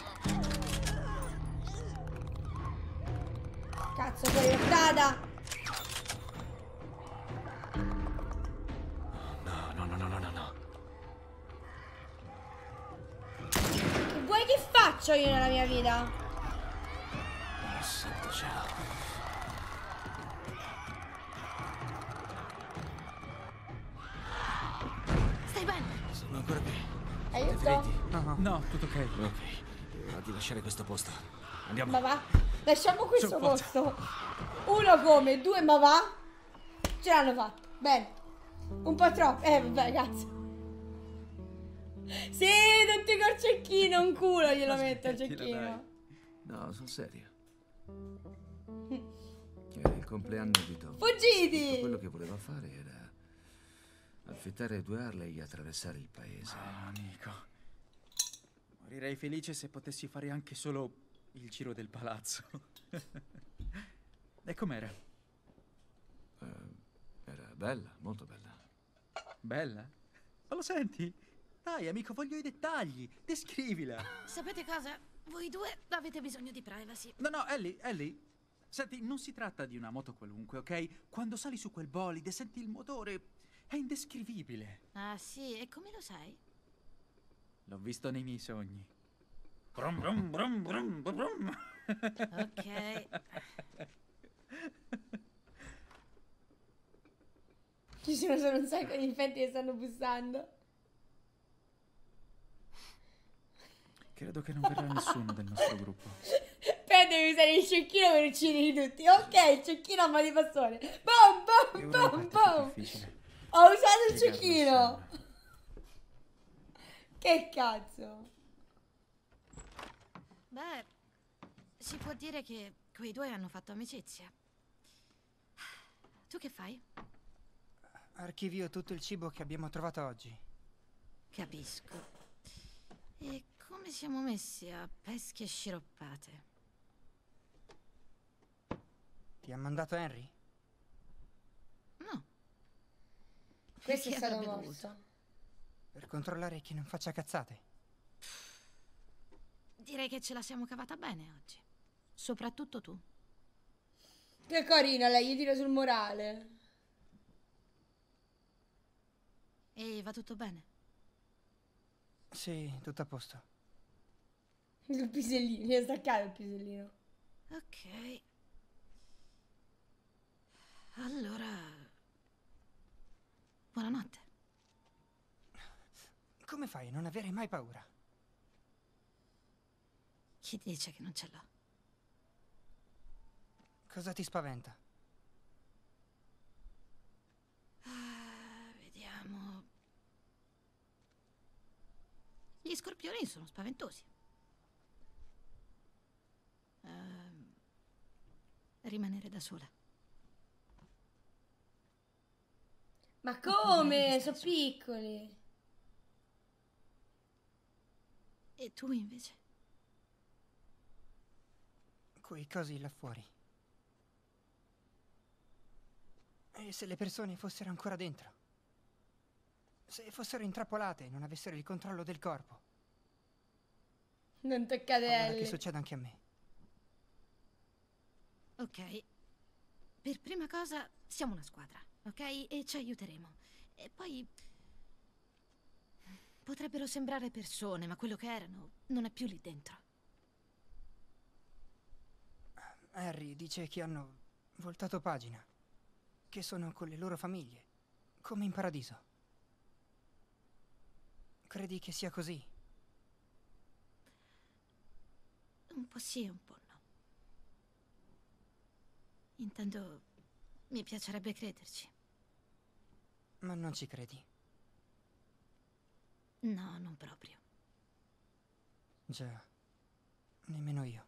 Cazzo, sei portata! No. Che vuoi che faccio io nella mia vita? Santo cielo. Stai bene? Sono ancora qui. Aiuto? No, tutto ok. Ok, è ora di lasciare questo posto. Andiamo. Ma va? Lasciamo questo posto. Uno come, due ma va? Ce l'hanno fatto. Bene. Un po' troppo. Vabbè, cazzo. Sì, tutti col cecchino, un culo glielo metto il cecchino. No, sul serio. Era il compleanno di Tom. Fuggiti! Tutto quello che voleva fare era affittare 2 Harley e attraversare il paese. Ah, Nico. Morirei felice se potessi fare anche solo il giro del palazzo. E com'era? Era bella, molto bella. Bella? Ma lo senti? Dai, amico, voglio i dettagli. Descrivila. Sapete cosa? Voi due avete bisogno di privacy. No, Ellie. Senti, non si tratta di una moto qualunque, ok? Quando sali su quel bolide, senti il motore. È indescrivibile. Ah, sì? E come lo sai? L'ho visto nei miei sogni. Brum, brum, brum, brum, brum. Ok. Ci sono solo un sacco di infetti che stanno bussando. Credo che non verrà nessuno del nostro gruppo. Poi devi usare il cecchino per uccidere tutti. Ok, il cecchino a mano di bastone. Boom, boom, boom, boom. Ho usato il cecchino. Che cazzo. Beh, si può dire che quei due hanno fatto amicizia. Tu che fai? Archivio tutto il cibo che abbiamo trovato oggi. Capisco. E come siamo messi a pesche sciroppate? Ti ha mandato Henry? No. Questo è Perché stato avrebbe morso. Per controllare che non faccia cazzate. Direi che ce la siamo cavata bene oggi. Soprattutto tu. Che carina lei, gli tira sul morale. E va tutto bene? Sì, tutto a posto. Il pisellino, gli è staccato il pisellino. Ok. Allora... buonanotte. Come fai a non avere mai paura? Chi dice che non ce l'ho? Cosa ti spaventa? Vediamo... Gli scorpioni sono spaventosi. Rimanere da sola. Ma come? Sono piccoli. E tu invece? Quei cosi là fuori. E se le persone fossero ancora dentro? Se fossero intrappolate e non avessero il controllo del corpo? Non toccate Paura Ellie. che succeda anche a me. Ok. Per prima cosa, siamo una squadra, ok? E ci aiuteremo. E poi... potrebbero sembrare persone, ma quello che erano non è più lì dentro. Harry dice che hanno voltato pagina, che sono con le loro famiglie, come in paradiso. Credi che sia così? Un po' sì e un po' no. Intendo, mi piacerebbe crederci. Ma non ci credi? No, non proprio. Già, nemmeno io.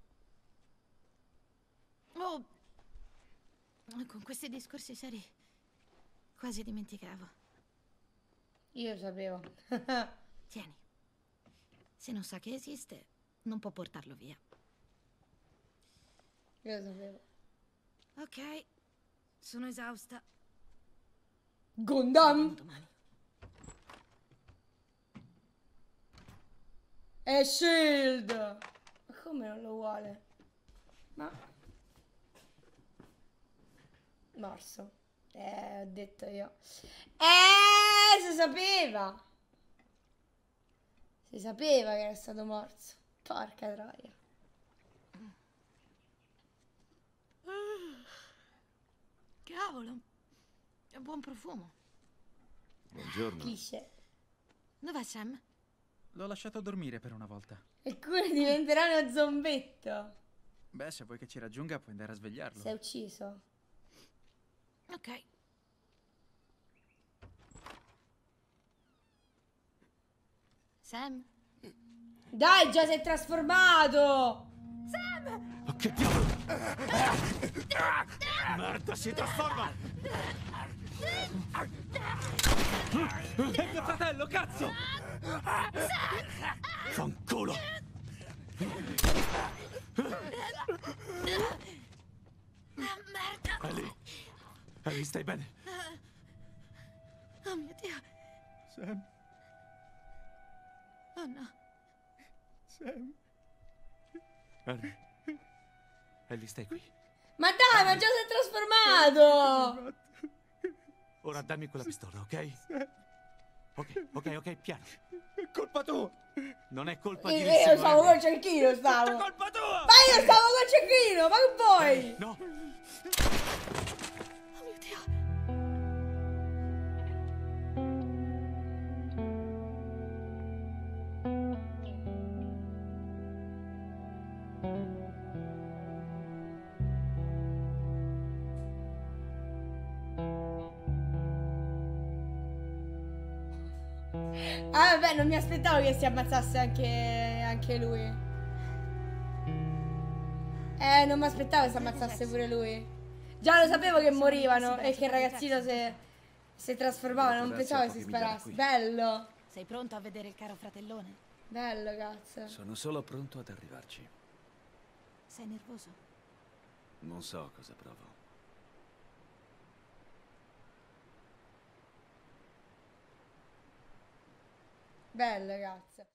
Oh, con questi discorsi seri quasi dimenticavo. Io lo sapevo. Tieni. Se non sa che esiste, non può portarlo via. Io lo sapevo. Ok, sono esausta. Gundam! E Shield! Ma come non lo vuole? Ma... morso. Ho detto io. Si sapeva! Si sapeva che era stato morso. Porca troia. Cavolo, è buon profumo. Buongiorno. Cliché. Dov'è Sam? L'ho lasciato dormire per una volta. Eppure diventerà uno zombetto. Beh, se vuoi che ci raggiunga puoi andare a svegliarlo. Si è ucciso. Ok. Sam? Dai, già si è trasformato! Sam! Ma che diavolo? Merda, si trasforma! È mio fratello, cazzo! Fanculo! Merda! Ellie, stai bene? Oh mio Dio! Sam? Oh no! Sam? Ellie, stai qui. Ma dai, ma già si è trasformato! Ora dammi quella pistola, ok? Ok, piano. È colpa tua! Non è colpa di Io nessuno. stavo col cecchino, stavo! È colpa tua! Ma io stavo col cecchino, ma che vuoi? No! Oh mio Dio! Ah vabbè, non mi aspettavo che si ammazzasse anche lui. Non mi aspettavo che si ammazzasse pure lui. Già lo sapevo che morivano e che il ragazzino si trasformava, non pensavo che si sparasse. Bello. Sei pronto a vedere il caro fratellone? Bello, cazzo. Sono solo pronto ad arrivarci. Sei nervoso? Non so cosa provo. Bello, cazzo.